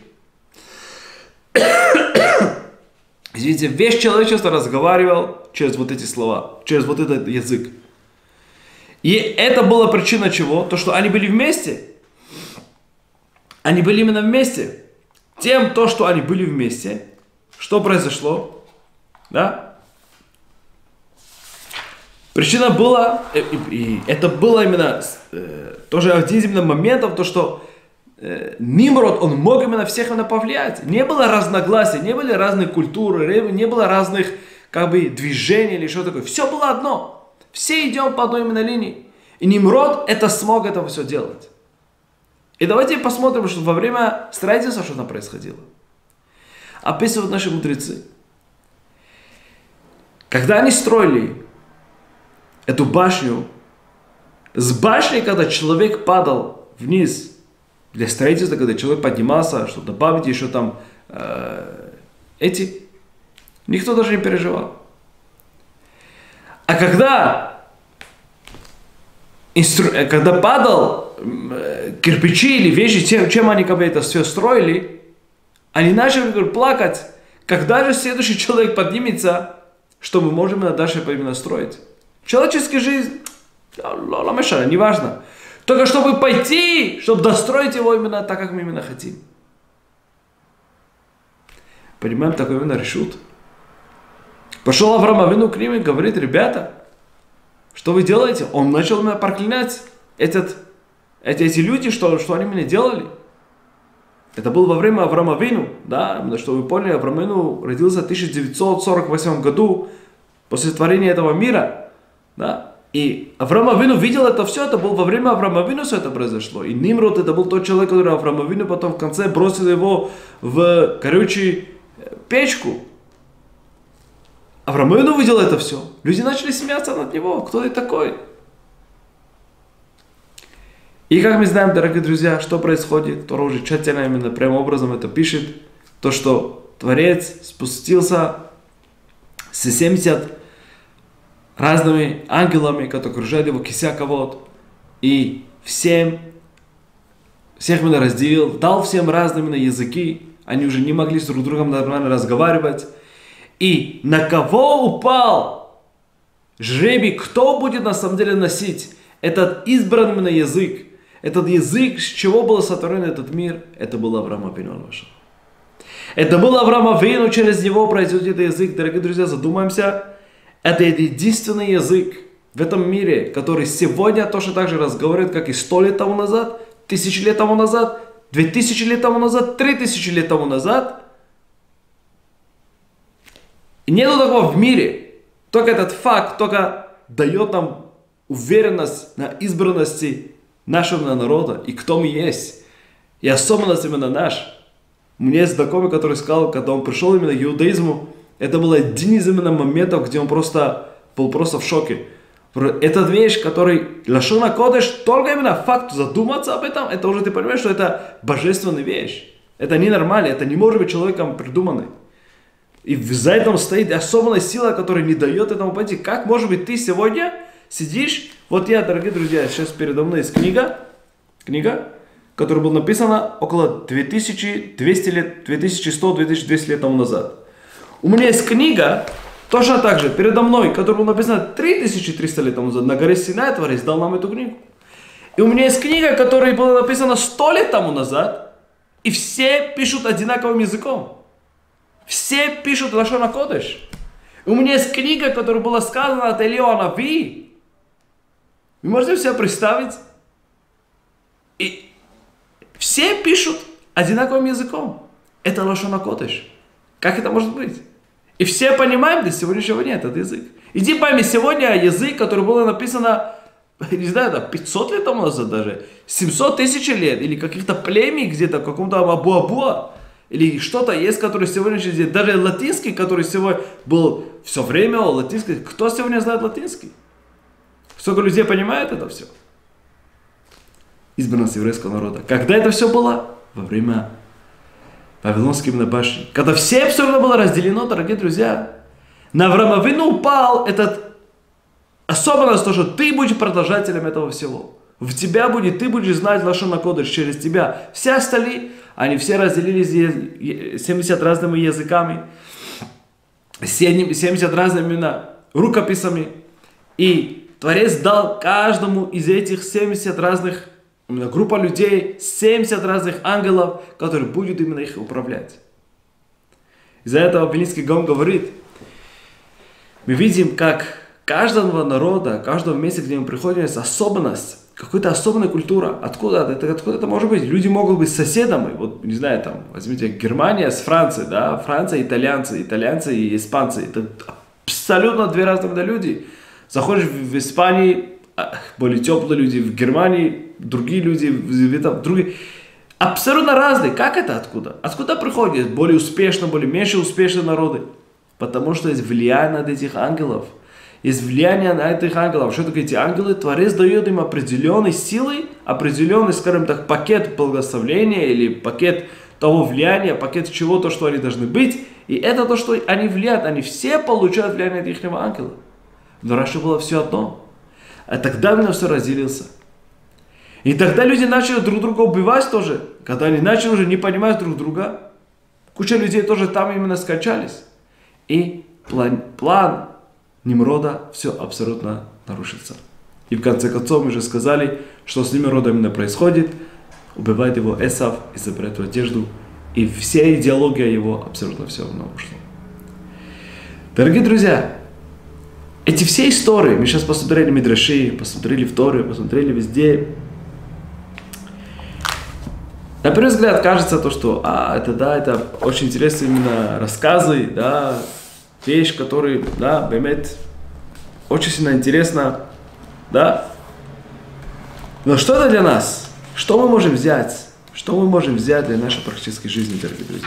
Извините, весь человечество разговаривал через вот эти слова, через вот этот язык. И это была причина чего? То, что они были вместе. Они были именно вместе. Тем, то, что они были вместе, что произошло? Да? Причина была, и это было именно тоже один из именно моментов, то, что Нимрод, он мог именно всех именно повлиять. Не было разногласий, не были разные культуры, не было разных как бы движений или что такое. Все было одно. Все идем по одной именно линии. И Нимрод это смог это все делать. И давайте посмотрим, что во время строительства что там происходило. Описывают наши мудрецы. Когда они строили эту башню, с башни, когда человек падал вниз, для строительства, когда человек поднимался, чтобы добавить еще там никто даже не переживал. А когда падал кирпичи или вещи, чем они как бы это все строили, они начали плакать, когда же следующий человек поднимется, что мы можем дальше именно строить. Человеческая жизнь, неважно. Только чтобы пойти, чтобы достроить его именно так, как мы именно хотим. Понимаем, такой именно решут. Пошел Авраам Авину к ним и говорит: ребята, что вы делаете? Он начал меня проклинать. Эти люди, что они мне делали? Это было во время Авраама Авину, да, что вы поняли, Авраам Авину родился в 1948 году, после творения этого мира, да. И Авраам Авину видел это все, это было во время Авраама Авину все это произошло. И Нимрод это был тот человек, который Авраам Авину потом в конце бросил его в горючую печку. Авраам Авину видел это все. Люди начали смеяться над него. Кто ты такой? И как мы знаем, дорогие друзья, что происходит, Тора уже тщательно именно прямым образом это пишет, то что Творец спустился с 70 разными ангелами, которые окружают его кисяковод, и всех именно разделил, дал всем разные именно языки, они уже не могли с друг другом нормально разговаривать. И на кого упал жребий, кто будет на самом деле носить этот избранный именно язык, этот язык, с чего был сотворен этот мир, это был Авраам Авину. Это был Авраам Авину, через него произойдет этот язык. Дорогие друзья, задумаемся. Это единственный язык в этом мире, который сегодня точно так же разговаривает, как и 100 лет тому назад, 1000 лет тому назад, 2000 лет тому назад, 3000 лет тому назад. И нету такого в мире. Только этот факт, только дает нам уверенность на избранности нашего народа и кто мы есть. И особенность именно наш. У меня есть знакомый, который сказал, когда он пришел именно к иудаизму, это был один из именно моментов, где он был просто в шоке. Это вещь, который лашон а-кодеш, только именно факт задуматься об этом, это уже ты понимаешь, что это божественная вещь. Это ненормально, это не может быть человеком придуманный. И за этим стоит особенная сила, которая не дает этому пойти. Как может быть ты сегодня сидишь, вот я, дорогие друзья, сейчас передо мной есть книга, которая была написана около 2200 лет, 2100-2200 лет тому назад. У меня есть книга, точно так же, передо мной, которая была написана 3300 лет тому назад. На горе Синай Творец дал нам эту книгу. И у меня есть книга, которая была написана 100 лет тому назад, и все пишут одинаковым языком. Все пишут лашон а-кодеш. У меня есть книга, которая была сказана от Элио Нави. Вы можете себе представить? И все пишут одинаковым языком. Это лошон а-кодеш. Как это может быть? И все понимаем, до сегодняшнего дня этот язык. Иди пойми, сегодня язык, который был написано, не знаю, 500 лет тому назад даже, 700 тысяч лет, или каких-то племей где-то, в каком-то Абуа-Буа, или что-то есть, который сегодня, даже латинский, который сегодня был все время латинский. Кто сегодня знает латинский? Сколько людей понимает это все? Избранность еврейского народа. Когда это все было? Во время Вавилонской башни. Когда все абсолютно было разделено, дорогие друзья. На Авраама Авину упал этот особенность, то, что ты будешь продолжателем этого всего. В тебя будет, ты будешь знать лошон а-кодеш через тебя. Все остальные, они все разделились 70 разными языками, 70 разными рукописями. И Творец дал каждому из этих 70 разных группа людей, 70 разных ангелов, которые будут именно их управлять. Из-за этого Вилинский Гаон говорит, мы видим, как каждого народа, каждого места, где мы приходим, есть особенность, какая-то особенная культура. Откуда это может быть? Люди могут быть соседами. Вот, не знаю, там, возьмите Германия с Францией, да, Франция, итальянцы и испанцы. Это абсолютно две разных люди. Заходишь в Испании, более теплые люди, в Германии другие люди, другие. Абсолютно разные. Как это откуда? Откуда приходят более успешные, более меньше успешные народы? Потому что есть влияние от этих ангелов. Есть влияние на этих ангелов. Что такое эти ангелы? Творец дает им определенной силой, определенный, скажем так, пакет благословения или пакет того влияния, пакет чего-то, что они должны быть. И это то, что они влияют. Они все получают влияние от их ангела. Но раньше было все одно. А тогда именно все разделился. И тогда люди начали друг друга убивать тоже. Когда они начали уже не понимать друг друга, куча людей тоже там именно скончались. И план Нимрода все абсолютно нарушится. И в конце концов мы уже сказали, что с Нимродом именно происходит. Убивает его Эсав и забирает его одежду. И вся идеология его абсолютно все равно ушла. Дорогие друзья, эти все истории, мы сейчас посмотрели Мидраши, посмотрели в Торе, посмотрели везде. На первый взгляд кажется то, что это очень интересные именно рассказы, да, вещь, которая, да, бемет, очень сильно интересна, да. Но что это для нас? Что мы можем взять? Что мы можем взять для нашей практической жизни, дорогие друзья?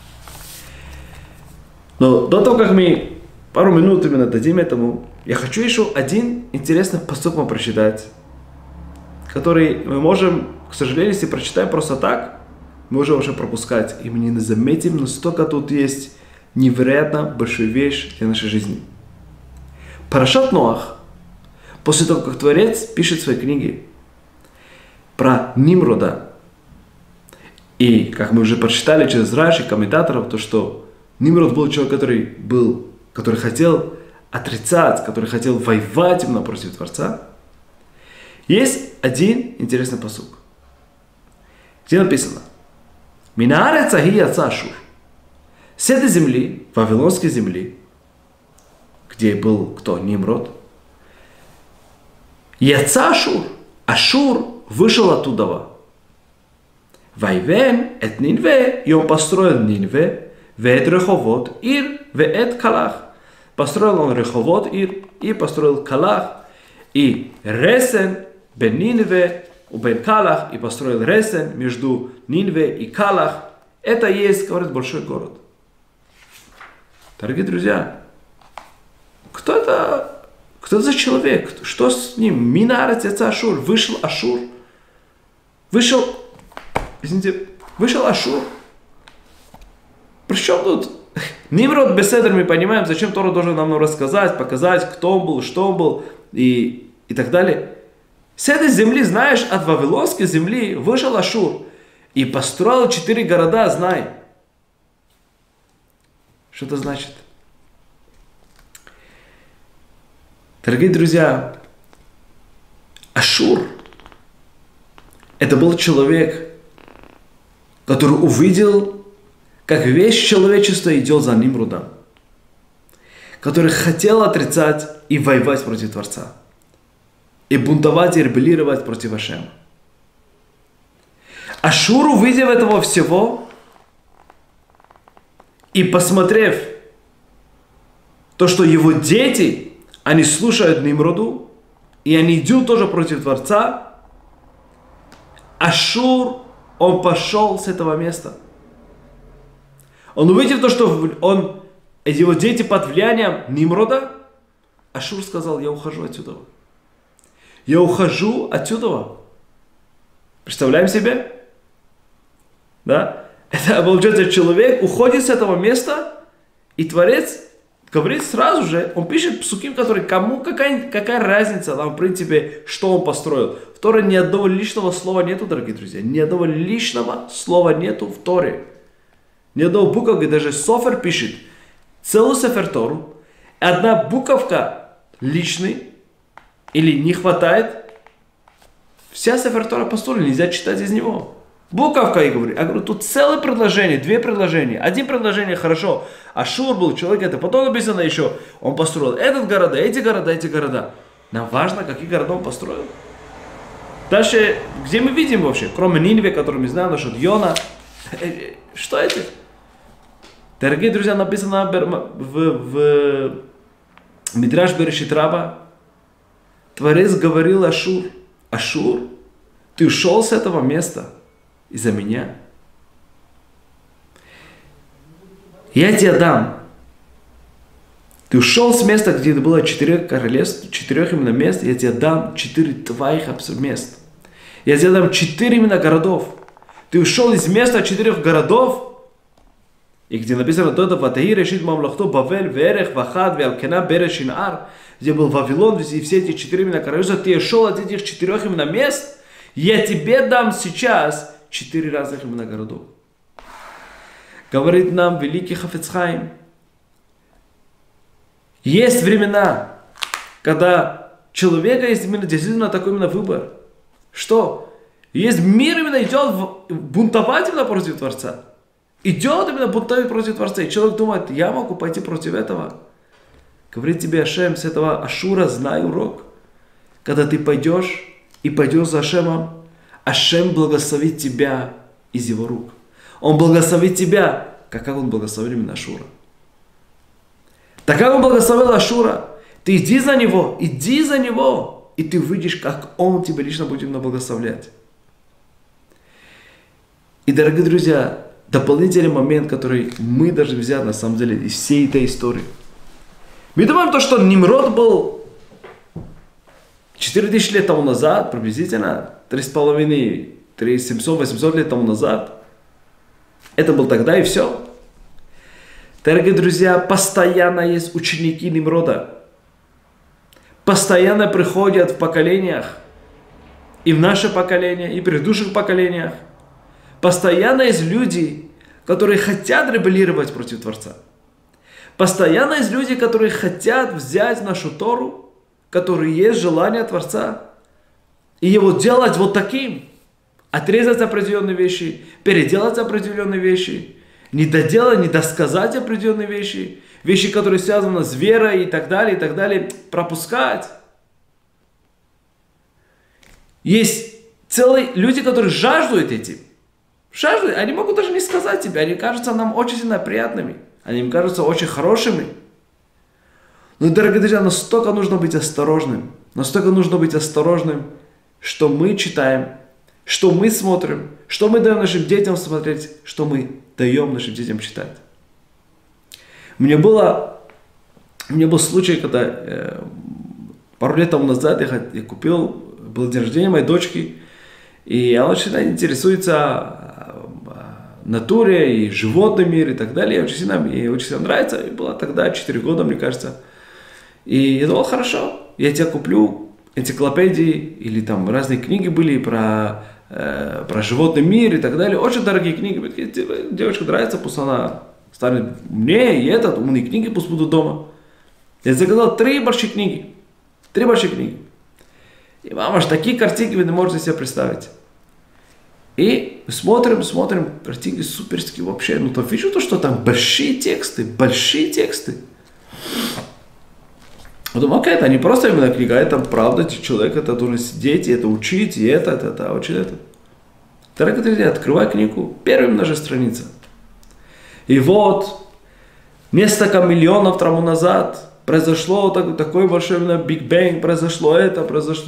Но до того, как мы пару минут именно дадим этому, я хочу еще один интересный поступок вам прочитать, который мы можем, к сожалению, если прочитаем просто так, мы можем уже пропускать, и мы не заметим, но столько тут есть невероятно большая вещь для нашей жизни. Парашат Ноах, после того, как Творец пишет в своей книге про Нимрода, и, как мы уже прочитали через Раши, комментаторов, то, что Нимрод был человек, который хотел отрицать, который хотел воевать именно против Творца, есть один интересный пасук. Где написано: «Минаарец ахи яца Ашур». С этой земли, Вавилонской земли, где был кто? Нимрод. Яца Ашур. Ашур вышел оттуда. Вайвен эт Нинве, и он построил Нинве, веэт Реховот Ир, веэт Калах. Построил он Реховот Ир и построил Калах, и Ресен бен Нинве у бен Калах, и построил Ресен между Нинве и Калах. Это есть, говорит, большой город. Дорогие друзья, кто это за человек? Что с ним? Минаарец яца Ашур. Вышел Ашур. Вышел Ашур. Причем тут Нимрод беседер, мы понимаем, зачем Тора должен нам рассказать, показать, кто он был, что он был и так далее. С этой земли, знаешь, от Вавилонской земли вышел Ашур и построил 4 города, знай. Что это значит? Дорогие друзья, Ашур — это был человек, который увидел, как весь человечество идет за Нимродом. который хотел отрицать и воевать против Творца. И бунтовать и ребелировать против Ашема. Ашур, увидев этого всего, и посмотрев то, что его дети, они слушают Нимроду, и они идут тоже против Творца, Ашур, он пошел с этого места. Он увидел то, что его дети под влиянием Нимрода, Ашур сказал: я ухожу отсюда. Я ухожу отсюда. Представляем себе? Да? Это, получается, человек уходит с этого места, и Творец говорит сразу же, он пишет псуким, который кому какая разница, там, в принципе, что он построил. В Торе ни одного лишнего слова нету, дорогие друзья. Ни одного лишнего слова нету в Торе. Ни одного буковки, даже Софер пишет целую Сефер Тору, одна буковка лишней, или не хватает, вся Сефер Тора построена, нельзя читать из него. Буковка, я говорю, тут целое предложение, две предложения. Один предложение хорошо. Ашур был человек, это потом написано еще. Он построил этот города, эти города, эти города. Нам важно, какие города он построил. Дальше, где мы видим вообще, кроме Нинве, который мы знаем, насчет Йона, что это? Дорогие друзья, написано в Мидраш Берешит Раба, Творец говорил Ашур: Ашур, ты ушел с этого места из-за меня. Я тебе дам. Ты ушел с места, где было 4 королевств, 4 именно мест, я тебе дам 4 твоих мест. Я тебе дам 4 именно городов. Ты ушел из места 4 городов, и где написано то-то, Ватаи решит мамлахто Бавель, Верех, Вахад, Вялкена, Берешин, Ар, где был Вавилон, и все эти 4 именно королевства, ты ушел от этих 4 именно мест, я тебе дам сейчас 4 разных именно городов. Говорит нам великий Хафец Хаим, есть времена, когда человека есть именно действительно такой именно выбор. Что? Есть мир именно идет бунтовать именно против Творца. Идет именно бунтовать против Творца. И человек думает: я могу пойти против этого. Говорит тебе Ашем, с этого Ашура знай урок. Когда ты пойдешь и пойдешь за Ашемом, Ашем благословит тебя из его рук. Он благословит тебя, как он благословил именно Ашура. Так как он благословил Ашура, ты иди за него, и ты увидишь, как он тебя лично будет именно благословлять. И, дорогие друзья, дополнительный момент, который мы должны взять на самом деле из всей этой истории. Мы думаем то, что Нимрод был 4000 лет тому назад, приблизительно 3,5, 700-800 лет тому назад. Это был тогда и все. Дорогие друзья, постоянно есть ученики Нимрода. Постоянно приходят в поколениях. И в наше поколение, и в предыдущих поколениях. Постоянно есть люди, которые хотят ребелировать против Творца. Постоянно есть люди, которые хотят взять нашу Тору, которые есть желание Творца, и его делать вот таким. Отрезать определенные вещи, переделать определенные вещи, не доделать, не досказать определенные вещи, вещи, которые связаны с верой и так далее, пропускать. Есть целые люди, которые жаждут этим. Жаждут, они могут даже не сказать тебе, они кажутся нам очень сильно приятными, они им кажутся очень хорошими. Но, дорогие друзья, настолько нужно быть осторожным, что мы читаем, что мы смотрим, что мы даем нашим детям смотреть, что мы даем нашим детям читать. У меня был случай, когда пару лет тому назад я купил, был день рождения моей дочки, и она очень сильно интересуется натуре и животном мире и так далее. Ей очень сильно нравится. И было тогда 4 года, мне кажется. И я думал: хорошо, я тебе куплю энциклопедии или там разные книги были про животный мир и так далее. Очень дорогие книги. Девочка нравится, пусть она станет умнее, и умные книги пусть будут дома. Я заказал 3 большие книги. 3 большие книги. И, мама, такие картинки вы не можете себе представить. И смотрим, картинки суперские вообще. Ну, там вижу то, что там большие тексты. Я думаю, окей, это не просто именно книга, это правда, человек это должен сидеть, и это учить, и это, очень это. Дорогие друзья, открывай книгу, первая наша страница. И вот, несколько миллионов тому назад произошло такой большой именно Big Bang, произошло это.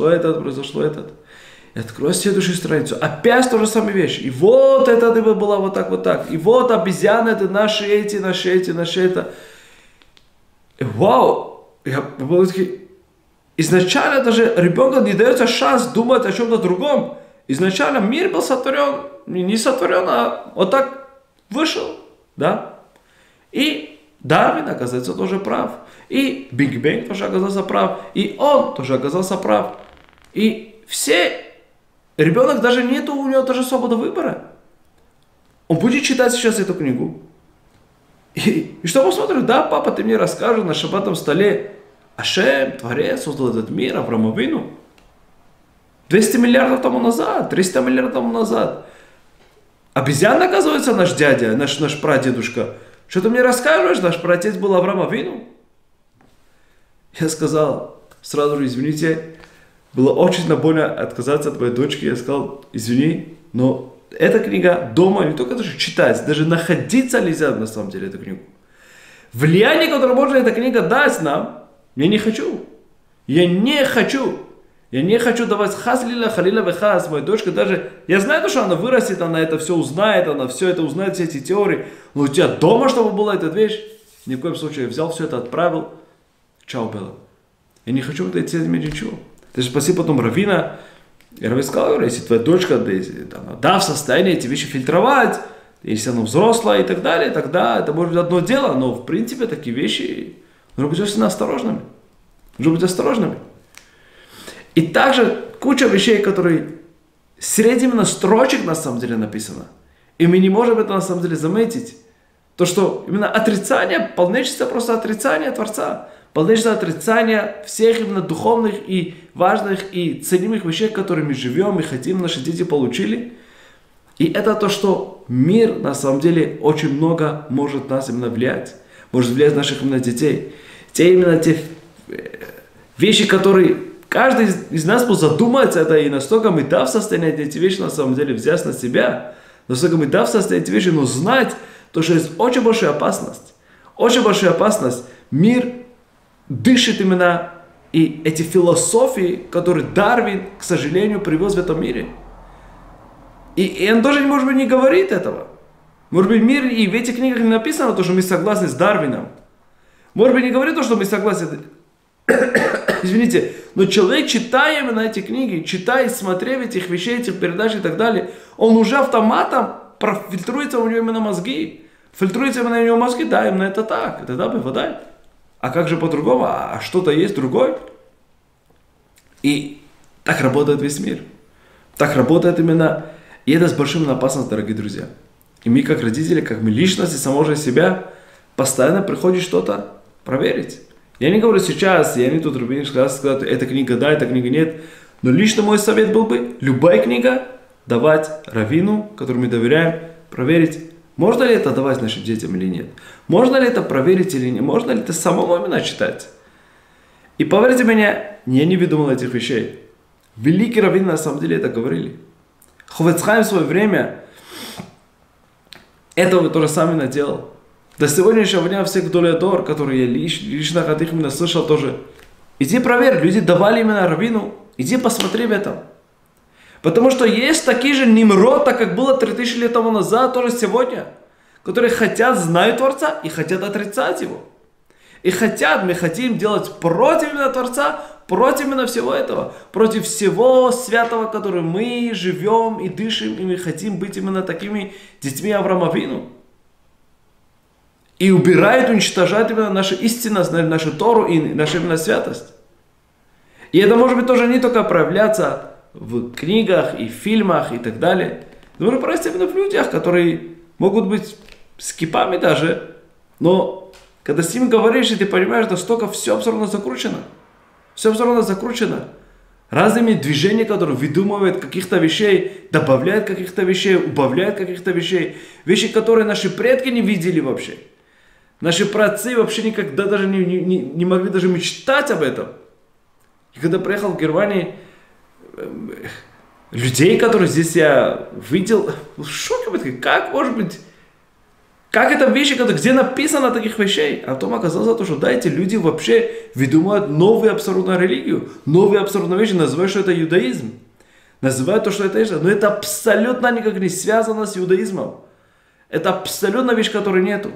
И открой следующую страницу, опять то же самое вещь. И вот это было вот так. И вот обезьяны, это наши это. И вау! Я был такой, изначально даже ребенку не дается шанс думать о чем-то другом. Изначально мир был сотворен, не сотворен, а вот так вышел, да. И Дарвин оказался тоже прав. И Биг Бэнг тоже оказался прав. И он тоже оказался прав. И ребенок даже нету у него даже свободы выбора. Он будет читать сейчас эту книгу. И что посмотрит? Да, папа, ты мне расскажешь на шаббатном столе. Ашем, Творец, создал этот мир, Авраам Авину. 200 миллиардов тому назад, 300 миллиардов тому назад. Обезьян, оказывается, наш дядя, наш прадедушка. Что ты мне рассказываешь? Наш праотец был Авраам Авину. Я сказал, сразу же, извините, было очень больно отказаться от твоей дочки. Я сказал, извини, но эта книга дома не только даже читать, даже находиться нельзя на самом деле эту книгу. Влияние, которое может эта книга дать нам, я не хочу. Я не хочу давать халила вехас, моя дочка даже, я знаю, что она вырастет, она это все узнает, она все это узнает, все эти теории, но у тебя дома, чтобы была эта вещь, ни в коем случае я взял все это, отправил, чао, Белла. Я не хочу вот эти ничего. Даже спасибо потом Равина, я Равин сказал, если твоя дочка, да, в состоянии эти вещи фильтровать, если она взрослая и так далее, тогда это может быть одно дело, но в принципе такие вещи, нужно быть очень осторожными. И также куча вещей, которые среди именно строчек на самом деле написано. И мы не можем это на самом деле заметить. То, что именно отрицание, полнейшее просто отрицание Творца. Полнейшее отрицание всех именно духовных и важных и ценимых вещей, которые мы живем и хотим, наши дети получили. И это то, что мир на самом деле очень много может нас именно влиять. Может влиять на наших именно детей. Те вещи, которые каждый из нас будет задуматься, это и настолько мы в состоянии эти вещи на самом деле взять на себя, настолько мы в состоянии эти вещи, но знать, то, что есть очень большая опасность. Очень большая опасность. Мир дышит именно и эти философии, которые Дарвин, к сожалению, привез в этом мире. И он даже, может быть, не говорит этого. Может быть, мир и в этих книгах не написано то, что мы согласны с Дарвином. Может быть, не говорит то, что мы согласны. Извините, но человек, читая именно эти книги, читая, смотря этих вещей, этих передач и так далее, он уже автоматом профильтруется у него именно мозги. Фильтруется именно у него мозги, да, именно это так, это да, выпадает. А как же по-другому? А что-то есть другое? И так работает весь мир. Так работает именно. И это с большим опасностью, дорогие друзья. И мы, как родители, как мы личности, самого себя, постоянно приходит что-то проверить. Я не говорю сейчас, я не тут рубин, сказать, эта книга да, эта книга нет. Но лично мой совет был бы, любая книга давать раввину, которому мы доверяем, проверить, можно ли это давать нашим детям или нет. Можно ли это проверить или нет. Можно ли это самому именно читать. И поверьте мне, я не выдумал этих вещей. Великие раввины на самом деле это говорили. Хофец Хаим в свое время этого то же самое делал. До сегодняшнего дня всех Гдолей-Дор, которые я лично от них именно слышал тоже. Иди проверь, люди давали именно раввину, иди посмотри в этом. Потому что есть такие же Нимрода, как было 3000 лет тому назад, тоже сегодня, которые хотят, знают Творца и хотят отрицать его. И мы хотим делать против именно Творца, против именно всего этого, против всего святого, которым мы живем и дышим, и мы хотим быть именно такими детьми Авраама Авину. И убирает, уничтожает именно нашу истинность, нашу Тору и нашу именно святость. И это может быть тоже не только проявляться в книгах и фильмах и так далее. Но можно проявляться именно в людях, которые могут быть с кипами даже, но когда с ними говоришь, и ты понимаешь, что столько все абсолютно закручено. Все абсолютно закручено. Разными движениями, которые выдумывают каких-то вещей, добавляют каких-то вещей, убавляют каких-то вещей. Вещи, которые наши предки не видели вообще. Наши праотцы вообще никогда даже не могли даже мечтать об этом. И когда приехал в Германию, людей, которые здесь я видел, в шоке, как может быть, как это вещи, где написано таких вещей? А потом оказалось то, что да, эти люди вообще выдумывают новую абсолютную религию, новые абсолютные вещи, называют, что это иудаизм. Называют то, что это иудаизм. Но это абсолютно никак не связано с иудаизмом. Это абсолютно вещь, которой нету.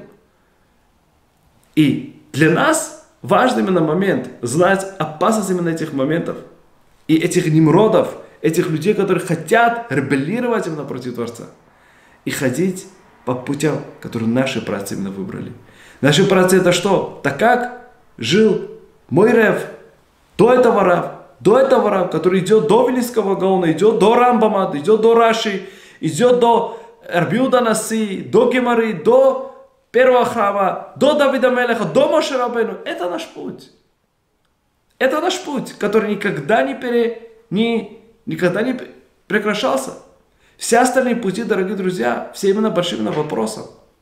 И для нас важный именно момент знать опасность именно этих моментов. И этих nimrodов, этих людей, которые хотят ребеллировать именно против Творца. И ходить по путям, которые наши праотцы именно выбрали. Наши праотцы это что? Так как жил мой Рев, до этого Рав, который идет до Вилийского Гаона, идет до Рамбама, идет до Раши, идет до Раби Йеhuda Наси, до Гемары, до первого храма, до Давида Мелеха, до Моше Рабейну. Это наш путь. Это наш путь, который никогда не прекращался. Все остальные пути, дорогие друзья, все именно большим вопросом.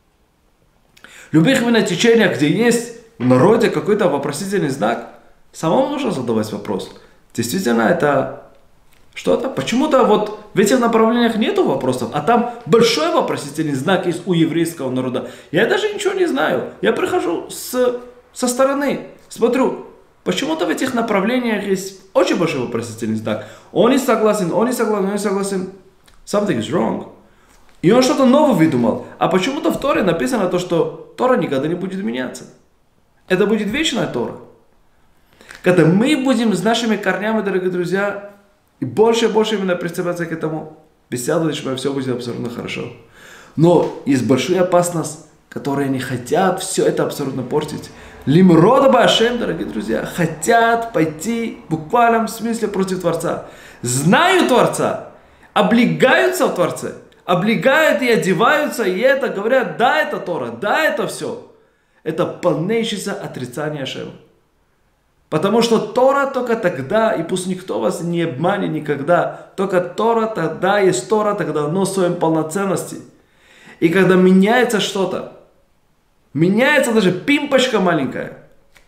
Любых именно течениях, где есть в народе какой-то вопросительный знак, самому нужно задавать вопрос. Действительно, это что-то? Почему-то вот в этих направлениях нету вопросов, а там большой вопросительный знак есть у еврейского народа. Я даже ничего не знаю. Я прихожу со стороны, смотрю, почему-то в этих направлениях есть очень большой вопросительный знак. Он не согласен, он не согласен, он не согласен. Something is wrong. И он что-то новое выдумал. А почему-то в Торе написано то, что Тора никогда не будет меняться. Это будет вечная Тора. Когда мы будем с нашими корнями, дорогие друзья, и больше и больше именно приступаться к этому, без всякого лишнего все будет абсолютно хорошо. Но есть большая опасность, которые не хотят все это абсолютно портить. Лимрода башем, дорогие друзья, хотят пойти в буквальном смысле против Творца. Знают Творца, облегаются в Творце, облегают и одеваются, и это говорят, да, это Тора, да, это все. Это полнейшее отрицание Ашема. Потому что Тора только тогда, и пусть никто вас не обманет никогда, только Тора тогда есть Тора, тогда оно в своей полноценности. И когда меняется что-то, меняется даже пимпочка маленькая.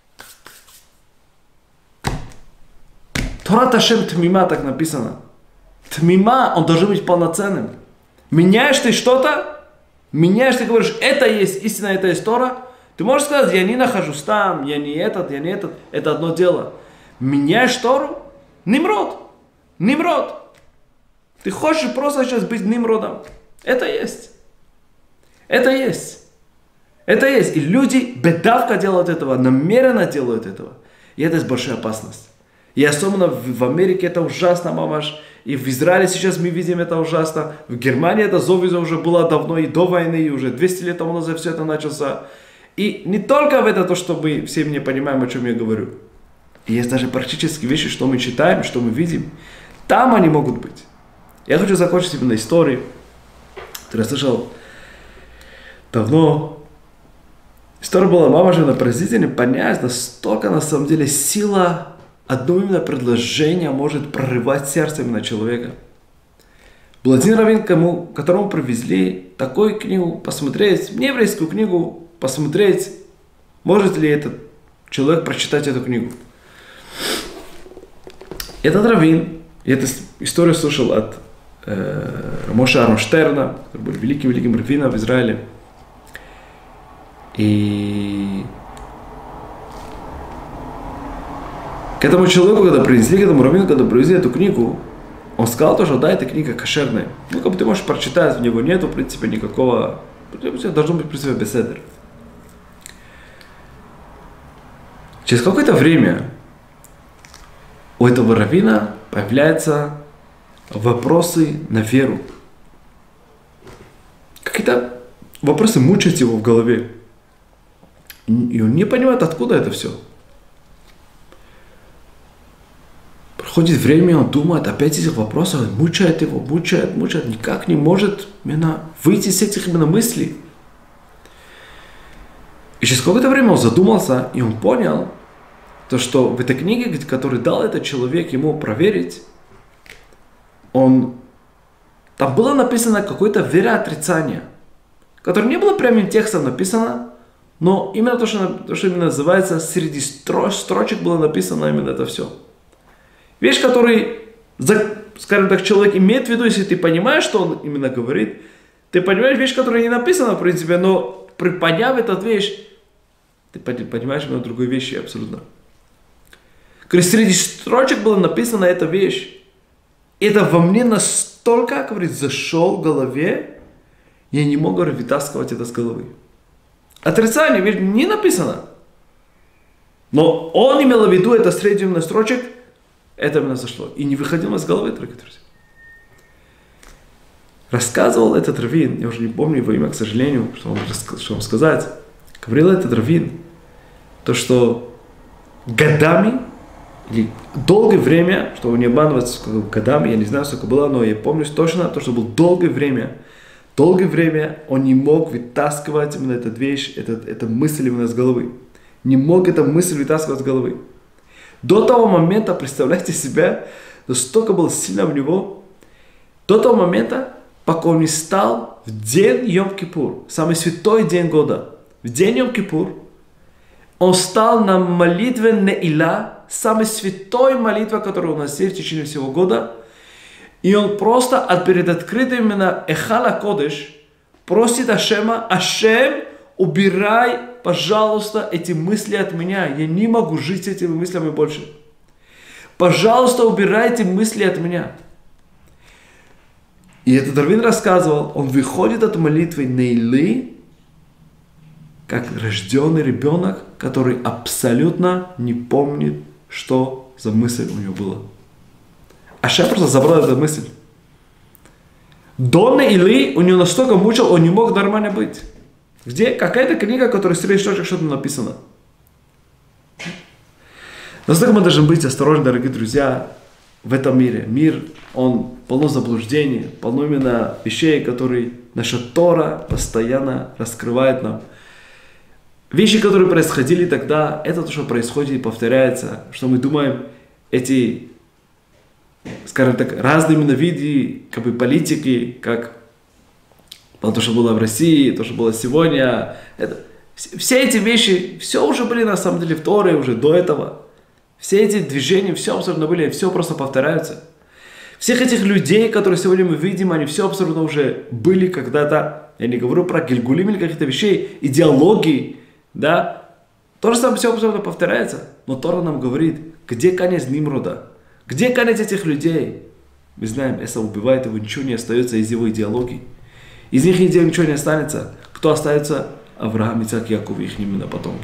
Тора Ташем Тмима, так написано. Тмима, он должен быть полноценным. Меняешь ты что-то, меняешь, ты говоришь, это есть истина, это есть Тора. Ты можешь сказать, я не нахожусь там, я не этот, это одно дело. Меняешь Тору, Нимрод. Ты хочешь просто сейчас быть Нимродом. Это есть. И люди бедавка делают этого, намеренно делают этого. И это есть большая опасность. И особенно в Америке это ужасно, мамаш. И в Израиле сейчас мы видим это ужасно. В Германии это зовиза уже было давно, и до войны, и уже 200 лет тому назад все это начался. И не только в это то, что мы все не понимаем, о чем я говорю. И есть даже практические вещи, что мы читаем, что мы видим. Там они могут быть. Я хочу закончить именно историей, которую я слышал давно. История была мамашина поразительная, понять, настолько на самом деле сила одного именно предложения может прорывать сердце именно человека. Был один раввин, которому привезли такую книгу посмотреть, не еврейскую книгу, посмотреть, может ли этот человек прочитать эту книгу. Этот раввин, я эту историю слышал от Моше Арнштерна, который был великим раввином в Израиле. И к этому человеку, когда привезли, к этому раввину, когда привезли эту книгу, он сказал, что да, эта книга кошерная. Ну, как бы ты можешь прочитать, в него нету, в принципе, никакого, должно быть, в принципе, беседер. Через какое-то время у этого раввина появляются вопросы на веру. Какие-то вопросы мучают его в голове. И он не понимает, откуда это все. Проходит время, он думает, опять этих вопросов, мучает его, мучает, никак не может именно выйти из этих именно мыслей. И через какое-то время он задумался, и он понял, то, что в этой книге, которую дал этот человек ему проверить, там было написано какое-то вероотрицание, которое не было прямым текстом написано, Но именно то, что именно называется, среди строчек было написано именно это все. Вещь, которую, скажем так, человек имеет в виду, если ты понимаешь, что он именно говорит, ты понимаешь вещь, которая не написана, в принципе, но поняв эту вещь, ты понимаешь именно другой вещи абсолютно. Среди строчек была написана эта вещь. Это во мне настолько, говорит, зашел в голове, я не мог, говорит, вытаскивать это с головы. Отрицание, ведь не написано. Но он имел в виду это среди именно строчек, это именно зашло. И не выходило из головы, дорогие друзья. Рассказывал этот раввин, я уже не помню его имя, к сожалению, что вам сказать. Говорил этот раввин, то что годами, или долгое время, что не обманываться годами, я не знаю, сколько было, но я помню точно, то, что было долгое время он не мог вытаскивать именно эту вещь, эту мысль именно с головы. Не мог эту мысль вытаскивать с головы. До того момента, представляете себя, настолько было сильно в него, до того момента, пока он не стал в день Йом-Кипур, самый святой день года, в день Йом-Кипур, он стал на молитве Неиля, самой святой молитве, которая у нас есть в течение всего года, и он просто перед открытым именно Эхала Кодеш просит Ашема: Ашем, убирай, пожалуйста, эти мысли от меня. Я не могу жить с этими мыслями больше. Пожалуйста, убирай эти мысли от меня. И этот раввин рассказывал, он выходит от молитвы Нейлы, как рожденный ребенок, который абсолютно не помнит, что за мысль у него была. Ашем просто забрал эту мысль. До Нейлы у него настолько мучил, он не мог нормально быть. Где какая-то книга, которая среди строчек что-то написано. Настолько мы должны быть осторожны, дорогие друзья, в этом мире. Мир, он полно заблуждений, полно именно вещей, которые наша Тора постоянно раскрывает нам. Вещи, которые происходили тогда, это то, что происходит и повторяется. Что мы думаем, эти, скажем так, разные именно виды политики, как то, что было в России, то, что было сегодня. Все эти вещи, все уже были на самом деле в Торе уже до этого. Все эти движения, все абсолютно были, все просто повторяются. Всех этих людей, которые сегодня мы видим, они все абсолютно уже были когда-то. Я не говорю про гильгулим или каких-то вещей, идеологии, да. То же самое все абсолютно повторяется. Но Тора нам говорит, где конец Нимрода? Где конец этих людей? Мы знаем, Эсав убивает его, ничего не остается из его идеологии. Из них идей ничего не останется. Кто остается? Авраам, Ицхак, Яков и их именно потомки.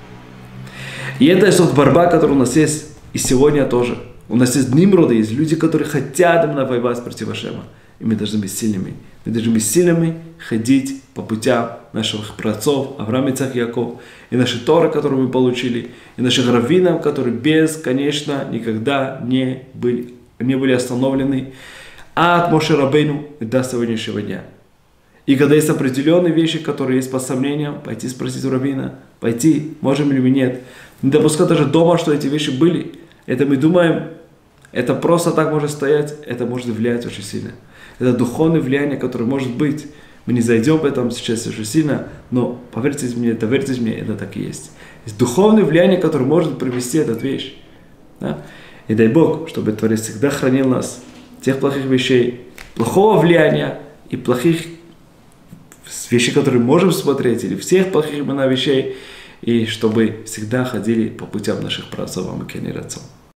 И это есть борьба, которая у нас есть и сегодня тоже. У нас есть Нимроды, есть люди, которые хотят именно воевать против Ашема. И мы должны быть сильными. Мы должны быть сильными, ходить по путям наших праотцов, Авраам, Ицхак, Яков. И наши Торы, которые мы получили, и наших раввинов, которые бесконечно никогда не были остановлены от Моше Рабейну до сегодняшнего дня. И когда есть определенные вещи, которые есть под сомнением, пойти спросить у раввина, пойти, можем ли мы нет. Не допускать даже дома, что эти вещи были. Это мы думаем, это просто так может стоять, это может влиять очень сильно. Это духовное влияние, которое может быть. Мы не зайдем в этом сейчас очень сильно, но поверьте мне, это так и есть. Есть духовное влияние, которое может привести эту вещь. Да? И дай Бог, чтобы Творец всегда хранил нас тех плохих вещей, плохого влияния и плохих вещей, которые можем смотреть, или всех плохих именно вещей, и чтобы всегда ходили по путям наших праотцов, Амакени Рацон.